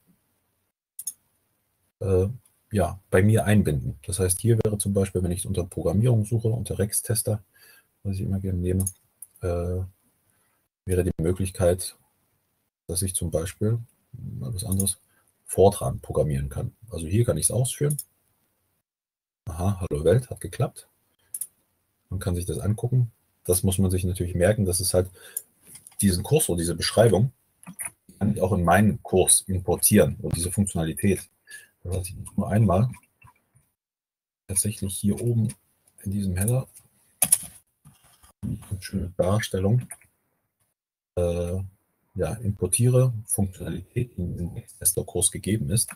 ja, bei mir einbinden. Das heißt, hier wäre zum Beispiel, wenn ich unter Programmierung suche, unter Rex-Tester, was ich immer gerne nehme, wäre die Möglichkeit, dass ich zum Beispiel mal was anderes Fortran programmieren kann. Also hier kann ich es ausführen. Aha, hallo Welt, hat geklappt. Man kann sich das angucken. Das muss man sich natürlich merken, dass es halt diesen Kurs oder diese Beschreibung kann ich auch in meinen Kurs importieren und diese Funktionalität. Das heißt, ich muss nur einmal tatsächlich hier oben in diesem Header eine schöne Darstellung ja, importiere Funktionalität, die in diesem Testerkurs gegeben ist.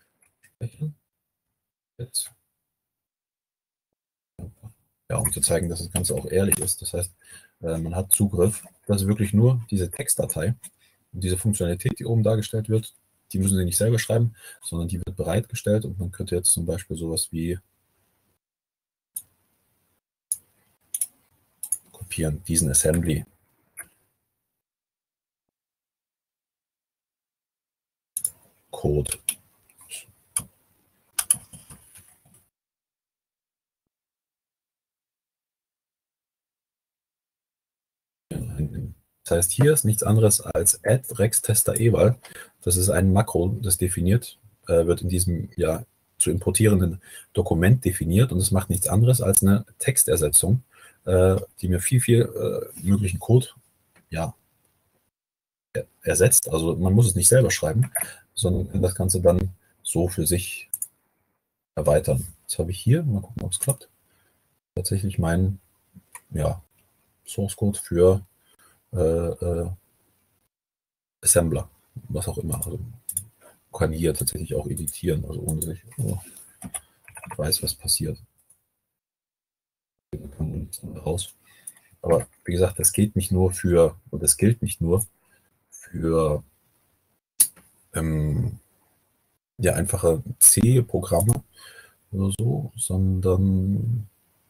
Jetzt. Ja, um zu zeigen, dass das Ganze auch ehrlich ist. Das heißt, man hat Zugriff, das ist wirklich nur diese Textdatei und diese Funktionalität, die oben dargestellt wird, die müssen Sie nicht selber schreiben, sondern die wird bereitgestellt und man könnte jetzt zum Beispiel sowas wie kopieren, diesen Assembly. Code. Das heißt, hier ist nichts anderes als add Rex-Tester eval. Das ist ein Makro, das definiert, wird in diesem ja zu importierenden Dokument definiert und es macht nichts anderes als eine Textersetzung, die mir viel möglichen Code ja, ersetzt. Also man muss es nicht selber schreiben, sondern kann das Ganze dann so für sich erweitern. Jetzt habe ich hier, mal gucken, ob es klappt, tatsächlich meinen ja, Source Code für Assembler, was auch immer. Also kann hier tatsächlich auch editieren, also ohne dass ich weiß, was passiert. Raus. Aber wie gesagt, das gilt nicht nur für ja, einfache C-Programme oder so, sondern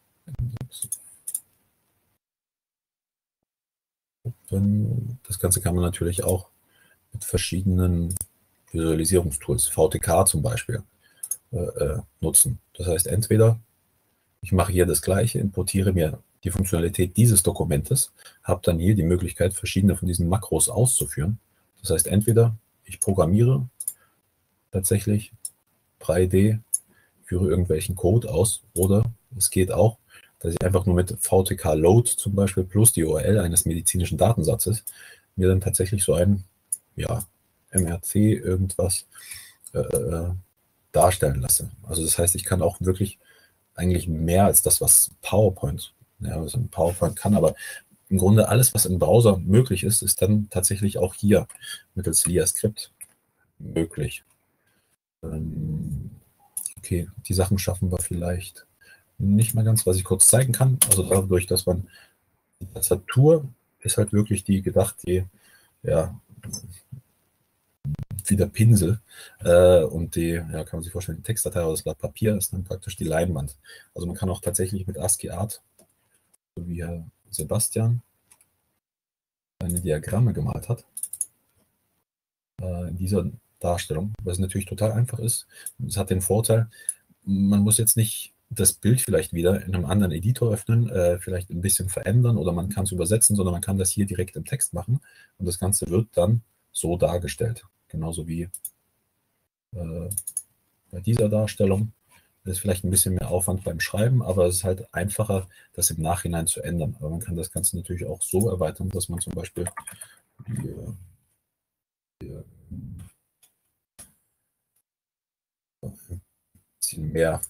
das Ganze kann man natürlich auch mit verschiedenen Visualisierungstools, VTK zum Beispiel, nutzen. Das heißt, entweder ich mache hier das Gleiche, importiere mir die Funktionalität dieses Dokumentes, habe dann hier die Möglichkeit, verschiedene von diesen Makros auszuführen. Das heißt, entweder ich programmiere tatsächlich 3D, führe irgendwelchen Code aus, oder es geht auch, dass ich einfach nur mit VTK Load zum Beispiel plus die URL eines medizinischen Datensatzes mir dann tatsächlich so ein ja, MRC irgendwas darstellen lasse. Also das heißt, ich kann auch wirklich eigentlich mehr als das, was PowerPoint, ja, was ein PowerPoint kann, aber im Grunde alles, was im Browser möglich ist, ist dann tatsächlich auch hier mittels LiaScript möglich. Okay, die Sachen schaffen wir vielleicht nicht mal ganz, was ich kurz zeigen kann. Also dadurch, dass man die Tastatur ist halt wirklich die gedacht, die ja wie der Pinsel und die, ja, kann man sich vorstellen, die Textdatei oder das Blatt Papier ist dann praktisch die Leinwand. Also man kann auch tatsächlich mit ASCII Art, so wie Herr Sebastian seine Diagramme gemalt hat, in dieser Darstellung, was natürlich total einfach ist. Es hat den Vorteil, man muss jetzt nicht das Bild vielleicht wieder in einem anderen Editor öffnen, vielleicht ein bisschen verändern oder man kann es übersetzen, sondern man kann das hier direkt im Text machen und das Ganze wird dann so dargestellt. Genauso wie bei dieser Darstellung. Das ist vielleicht ein bisschen mehr Aufwand beim Schreiben, aber es ist halt einfacher, das im Nachhinein zu ändern. Aber man kann das Ganze natürlich auch so erweitern, dass man zum Beispiel ein bisschen mehr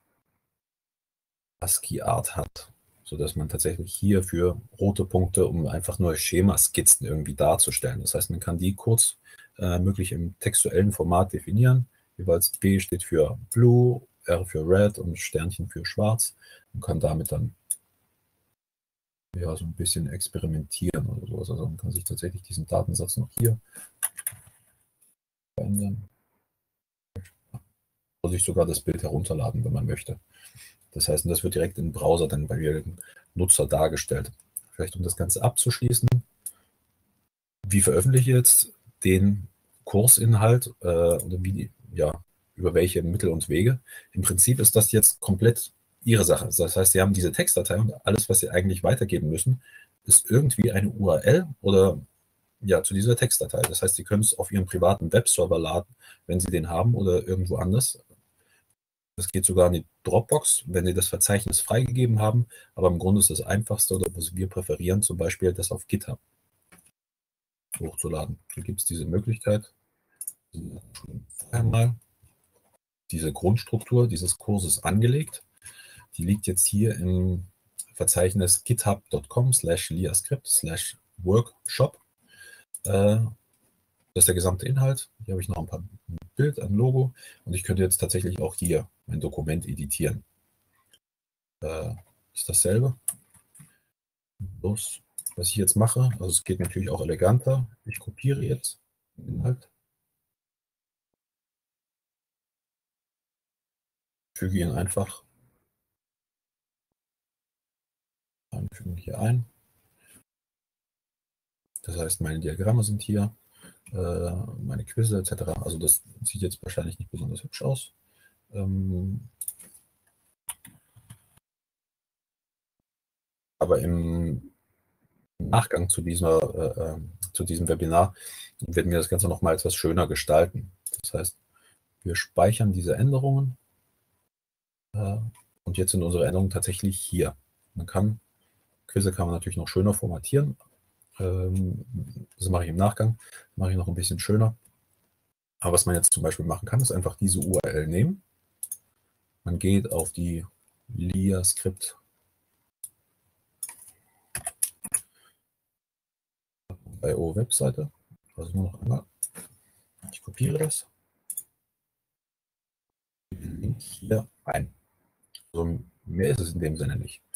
ASCII-Art hat, sodass man tatsächlich hier für rote Punkte, um einfach nur Schemaskizzen irgendwie darzustellen. Das heißt, man kann die kurz möglich im textuellen Format definieren. Jeweils B steht für Blue, R für Red und Sternchen für Schwarz und kann damit dann ja so ein bisschen experimentieren oder sowas. Also man kann sich tatsächlich diesen Datensatz noch hier verändern. Oder sich sogar das Bild herunterladen, wenn man möchte. Das heißt, das wird direkt im Browser dann bei jedem Nutzer dargestellt. Vielleicht um das Ganze abzuschließen, wie veröffentliche ich jetzt den Kursinhalt oder wie, ja, über welche Mittel und Wege. Im Prinzip ist das jetzt komplett Ihre Sache. Das heißt, Sie haben diese Textdatei und alles, was Sie eigentlich weitergeben müssen, ist irgendwie eine URL oder ja, zu dieser Textdatei. Das heißt, Sie können es auf Ihren privaten Webserver laden, wenn Sie den haben oder irgendwo anders. Das geht sogar in die Dropbox, wenn Sie das Verzeichnis freigegeben haben. Aber im Grunde ist das Einfachste oder was wir präferieren, zum Beispiel das auf GitHub hochzuladen. Hier gibt es diese Möglichkeit. Einmal diese Grundstruktur dieses Kurses angelegt. Die liegt jetzt hier im Verzeichnis github.com/liascript/workshop. Das ist der gesamte Inhalt. Hier habe ich noch ein Bild, ein Logo und ich könnte jetzt tatsächlich auch hier mein Dokument editieren. Ist dasselbe. Los, was ich jetzt mache, also es geht natürlich auch eleganter. Ich kopiere jetzt den Inhalt. Füge ihn einfach hier ein. Das heißt, meine Diagramme sind hier, meine Quizze etc. Also das sieht jetzt wahrscheinlich nicht besonders hübsch aus. Aber im Nachgang zu diesem Webinar werden wir das Ganze noch mal etwas schöner gestalten. Das heißt, Wir speichern diese Änderungen. Und jetzt sind unsere Änderungen tatsächlich hier. Quizze kann man natürlich noch schöner formatieren. Das mache ich im Nachgang. Mache ich noch ein bisschen schöner. Aber was man jetzt zum Beispiel machen kann, ist einfach diese URL nehmen. Man geht auf die liascript.io Webseite. Also nur noch einmal. Ich kopiere das. Den Link hier ein. Also mehr ist es in dem Sinne nicht.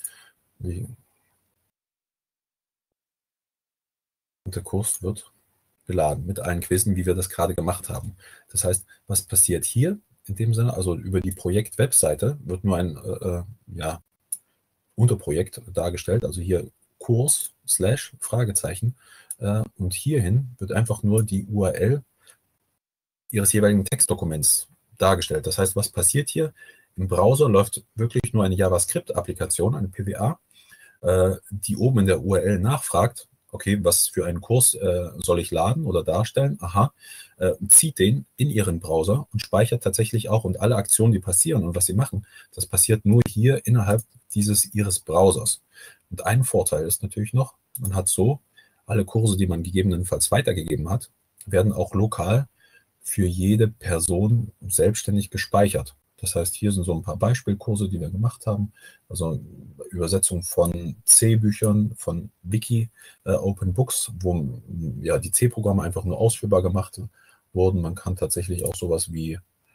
Und der Kurs wird geladen mit allen Quizzen, wie wir das gerade gemacht haben. Das heißt, was passiert hier in dem Sinne? Also über die Projekt-Webseite wird nur ein Unterprojekt dargestellt, also hier Kurs / Fragezeichen. Und hierhin wird einfach nur die URL Ihres jeweiligen Textdokuments dargestellt. Das heißt, was passiert hier? Im Browser läuft wirklich nur eine JavaScript-Applikation, eine PWA, die oben in der URL nachfragt, okay, was für einen Kurs soll ich laden oder darstellen? Aha, zieht den in Ihren Browser und speichert tatsächlich auch, und alle Aktionen, die passieren und was Sie machen, das passiert nur hier innerhalb Ihres Browsers. Und ein Vorteil ist natürlich noch, man hat so, alle Kurse, die man gegebenenfalls weitergegeben hat, werden auch lokal für jede Person selbstständig gespeichert. Das heißt, hier sind so ein paar Beispielkurse, die wir gemacht haben. Also Übersetzung von C-Büchern, von Wiki, Open Books, wo ja die C-Programme einfach nur ausführbar gemacht wurden. Man kann tatsächlich auch sowas wie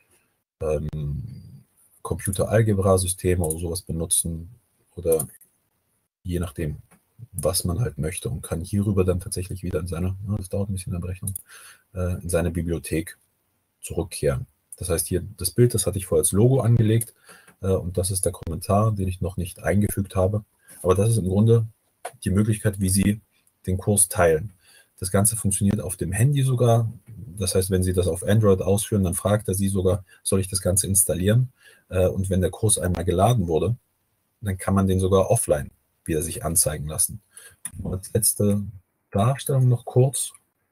Computeralgebra-Systeme oder sowas benutzen oder je nachdem, was man halt möchte, und kann hierüber dann tatsächlich wieder in seine, das dauert ein bisschen in der Berechnung, in seine Bibliothek zurückkehren. Das heißt, hier das Bild, das hatte ich vorher als Logo angelegt, und das ist der Kommentar, den ich noch nicht eingefügt habe. Aber das ist im Grunde die Möglichkeit, wie Sie den Kurs teilen. Das Ganze funktioniert auf dem Handy sogar. Das heißt, wenn Sie das auf Android ausführen, dann fragt er Sie sogar, soll ich das Ganze installieren? Und wenn der Kurs einmal geladen wurde, dann kann man den sogar offline wieder sich anzeigen lassen. Und als letzte Darstellung noch kurz.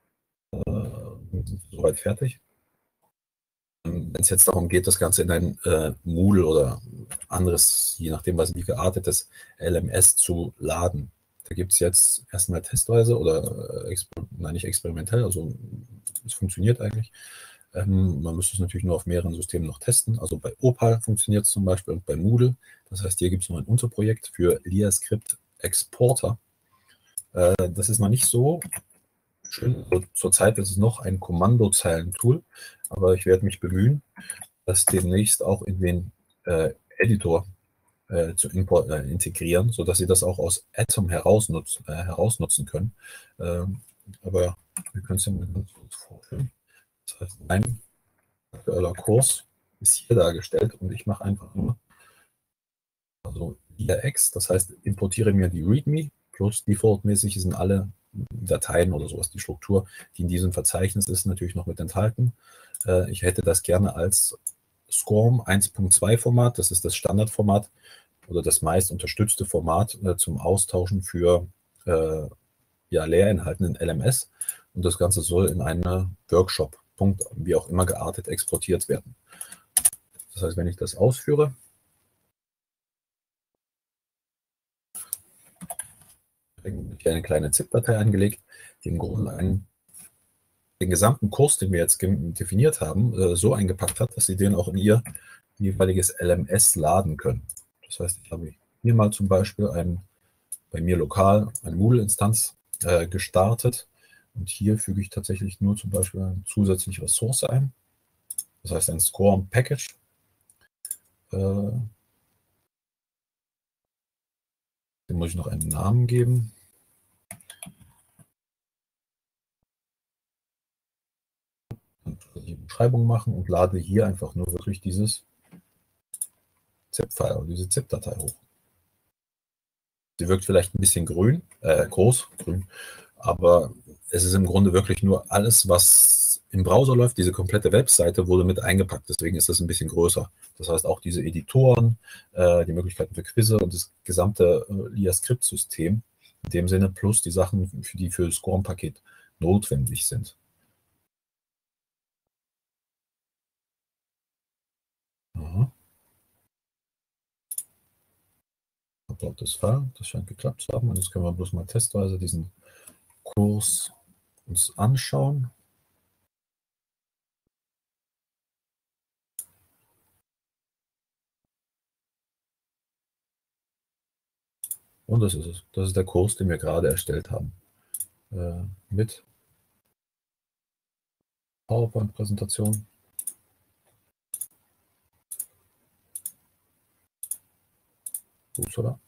Soweit fertig. Wenn es jetzt darum geht, das Ganze in ein Moodle oder anderes, je nachdem, wie geartetes LMS zu laden. Da gibt es jetzt erstmal testweise oder nicht experimentell, also es funktioniert eigentlich. Man müsste es natürlich nur auf mehreren Systemen noch testen. Also bei Opal funktioniert es zum Beispiel und bei Moodle. Das heißt, hier gibt es noch ein Unterprojekt für liascript Exporter. Das ist noch nicht so schön. Also zurzeit ist es noch ein Kommandozeilen-Tool, aber ich werde mich bemühen, das demnächst auch in den Editor zu integrieren, sodass Sie das auch aus Atom herausnutzen können. Aber wir können es ja mal ganz kurz vorstellen. Das heißt, ein aktueller Kurs ist hier dargestellt und ich mache einfach nur IRX, das heißt, importiere mir die README plus defaultmäßig sind alle Dateien oder sowas, die Struktur, die in diesem Verzeichnis ist, natürlich noch mit enthalten. Ich hätte das gerne als SCORM 1.2 Format, das ist das Standardformat oder das meist unterstützte Format zum Austauschen für Lehrinhalten in LMS, und das Ganze soll in einen Workshop, wie auch immer geartet, exportiert werden. Das heißt, wenn ich das ausführe, habe ich eine kleine ZIP-Datei angelegt, die im Grunde den gesamten Kurs, den wir jetzt definiert haben, so eingepackt hat, dass Sie den auch in Ihr jeweiliges LMS laden können. Das heißt, ich habe hier mal zum Beispiel bei mir lokal eine Moodle-Instanz gestartet, und hier füge ich tatsächlich nur zum Beispiel eine zusätzliche Ressource ein. Das heißt ein SCORM-Package. Dem muss ich noch einen Namen geben. Dann die Beschreibung machen und lade hier einfach nur wirklich dieses ZIP-File, diese ZIP-Datei hoch. Sie wirkt vielleicht ein bisschen grün, aber es ist im Grunde wirklich nur alles, was im Browser läuft. Diese komplette Webseite wurde mit eingepackt, deswegen ist das ein bisschen größer. Das heißt auch diese Editoren, die Möglichkeiten für Quizze und das gesamte liascript-System in dem Sinne plus die Sachen, die für das SCORM-Paket notwendig sind. Dort ist Fall, das scheint geklappt zu haben. Und jetzt können wir bloß mal testweise diesen Kurs uns anschauen. Und das ist es. Das ist der Kurs, den wir gerade erstellt haben. Mit PowerPoint-Präsentation. Oder?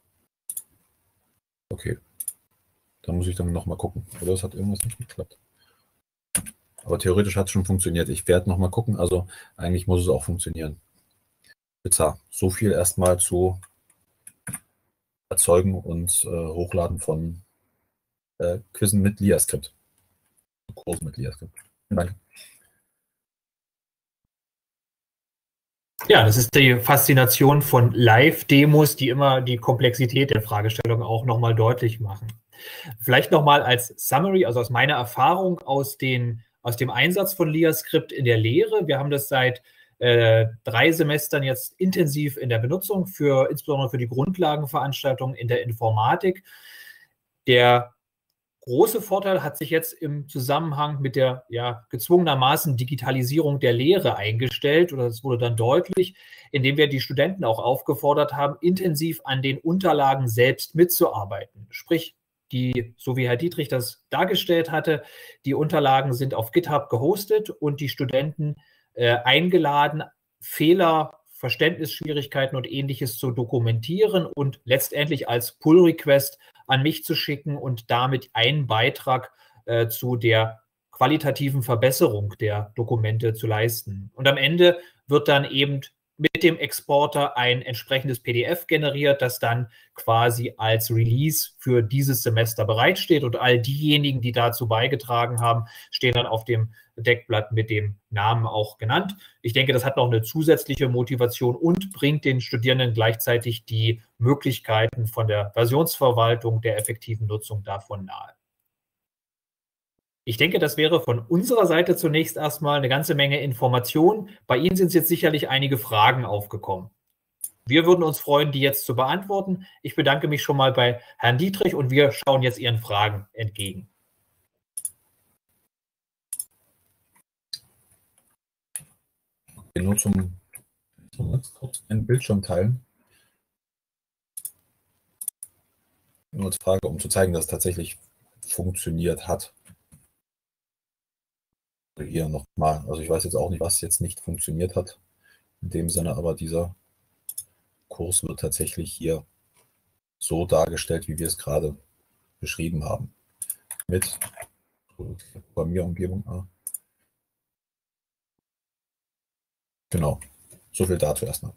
Okay. Da muss ich dann nochmal gucken. Oder es hat irgendwas nicht geklappt. Aber theoretisch hat es schon funktioniert. Ich werde nochmal gucken. Also eigentlich muss es auch funktionieren. Bizarr. So viel erstmal zu Erzeugen und Hochladen von Quizzen mit LIA-Skript. Kursen mit LIA-Skript. Vielen Dank. Ja, das ist die Faszination von Live-Demos, die immer die Komplexität der Fragestellung auch nochmal deutlich machen. Vielleicht nochmal als Summary, also aus meiner Erfahrung aus dem Einsatz von LIA-Skript in der Lehre. Wir haben das seit 3 Semestern jetzt intensiv in der Benutzung, insbesondere für die Grundlagenveranstaltungen in der Informatik. Der große Vorteil hat sich jetzt im Zusammenhang mit der gezwungenermaßen Digitalisierung der Lehre eingestellt, oder das wurde dann deutlich, indem wir die Studenten auch aufgefordert haben, intensiv an den Unterlagen selbst mitzuarbeiten. Sprich, so wie Herr Dietrich das dargestellt hatte, die Unterlagen sind auf GitHub gehostet und die Studenten eingeladen, Fehler, Verständnisschwierigkeiten und Ähnliches zu dokumentieren und letztendlich als Pull-Request an mich zu schicken und damit einen Beitrag zu der qualitativen Verbesserung der Dokumente zu leisten. Und am Ende wird dann eben mit dem Exporter ein entsprechendes PDF generiert, das dann quasi als Release für dieses Semester bereitsteht. Und all diejenigen, die dazu beigetragen haben, stehen dann auf dem Deckblatt mit dem Namen auch genannt. Ich denke, das hat noch eine zusätzliche Motivation und bringt den Studierenden gleichzeitig die Möglichkeiten von der Versionsverwaltung, der effektiven Nutzung davon nahe. Ich denke, das wäre von unserer Seite zunächst erstmal eine ganze Menge Informationen. Bei Ihnen sind jetzt sicherlich einige Fragen aufgekommen. Wir würden uns freuen, die jetzt zu beantworten. Ich bedanke mich schon mal bei Herrn Dietrich und wir schauen jetzt Ihren Fragen entgegen. Nur zum kurz einen Bildschirm teilen. Nur als Frage, um zu zeigen, dass es tatsächlich funktioniert hat. Hier nochmal, also ich weiß jetzt auch nicht, was jetzt nicht funktioniert hat in dem Sinne, aber dieser Kurs wird tatsächlich hier so dargestellt, wie wir es gerade beschrieben haben. Mit Programmierumgebung. Genau, so viel dazu erstmal.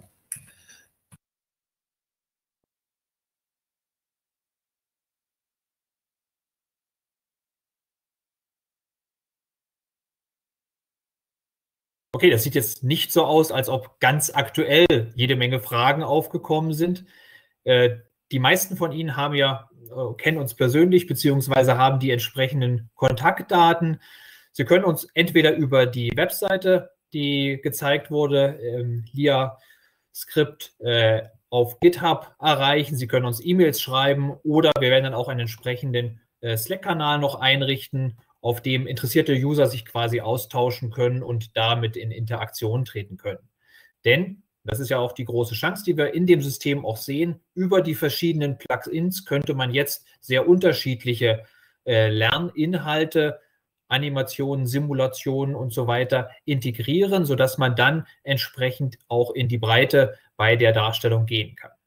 Okay, das sieht jetzt nicht so aus, als ob ganz aktuell jede Menge Fragen aufgekommen sind. Die meisten von Ihnen kennen uns persönlich beziehungsweise haben die entsprechenden Kontaktdaten. Sie können uns entweder über die Webseite, die gezeigt wurde, LIA-Skript auf GitHub erreichen. Sie können uns E-Mails schreiben oder wir werden dann auch einen entsprechenden Slack-Kanal noch einrichten, auf dem interessierte User sich quasi austauschen können und damit in Interaktion treten können. Denn, das ist ja auch die große Chance, die wir in dem System auch sehen, über die verschiedenen Plugins könnte man jetzt sehr unterschiedliche Lerninhalte, Animationen, Simulationen und so weiter integrieren, sodass man dann entsprechend auch in die Breite bei der Darstellung gehen kann.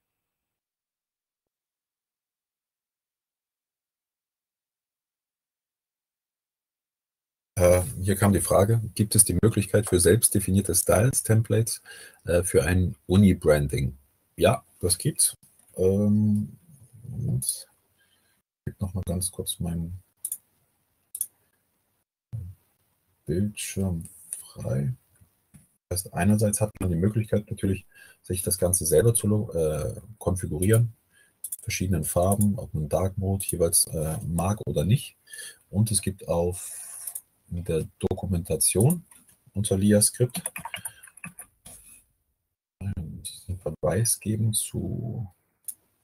Hier kam die Frage, gibt es die Möglichkeit für selbstdefinierte Styles-Templates für ein Uni-Branding? Ja, das gibt's. Ich gebe nochmal ganz kurz meinen Bildschirm frei. Das heißt, einerseits hat man die Möglichkeit natürlich, sich das Ganze selber zu konfigurieren, verschiedenen Farben, ob man Dark Mode jeweils mag oder nicht. Und es gibt auf der Dokumentation unter LIA-Skript einen Verweis geben zu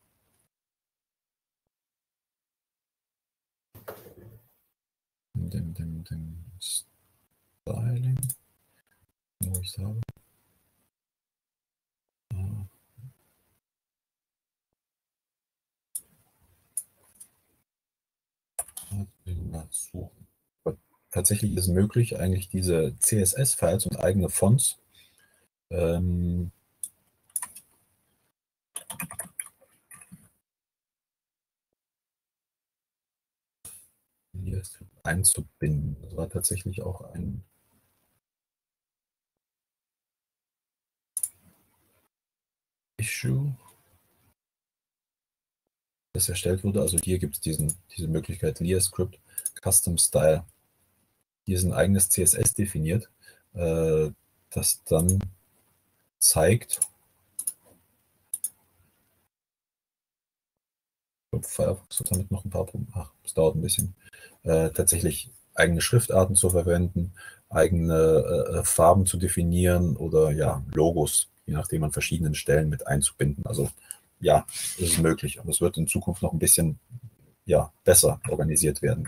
Styling, wo ich sage. Suchen. Tatsächlich ist es möglich, eigentlich diese CSS-Files und eigene Fonts hier einzubinden. Das war tatsächlich auch ein Issue, das erstellt wurde. Also hier gibt es diese Möglichkeit LearScript Custom Style. Hier ist ein eigenes CSS definiert, das dann zeigt, Firefox hat damit noch ein paar Probleme. Es dauert ein bisschen. Tatsächlich eigene Schriftarten zu verwenden, eigene Farben zu definieren oder ja, Logos, je nachdem an verschiedenen Stellen mit einzubinden. Also ja, es ist möglich. Aber es wird in Zukunft noch ein bisschen ja, besser organisiert werden.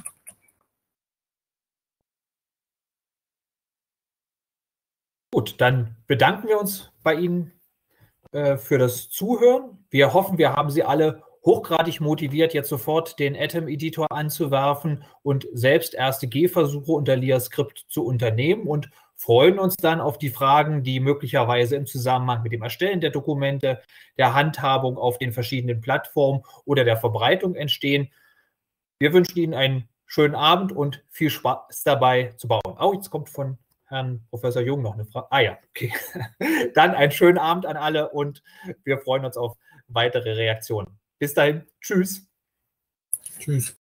Gut, dann bedanken wir uns bei Ihnen für das Zuhören. Wir hoffen, wir haben Sie alle hochgradig motiviert, jetzt sofort den Atom-Editor anzuwerfen und selbst erste Gehversuche unter LearScript zu unternehmen und freuen uns dann auf die Fragen, die möglicherweise im Zusammenhang mit dem Erstellen der Dokumente, der Handhabung auf den verschiedenen Plattformen oder der Verbreitung entstehen. Wir wünschen Ihnen einen schönen Abend und viel Spaß dabei zu bauen. Oh, jetzt kommt von Herrn Professor Jung noch eine Frage. Ah ja, okay. Dann einen schönen Abend an alle und wir freuen uns auf weitere Reaktionen. Bis dahin, tschüss. Tschüss.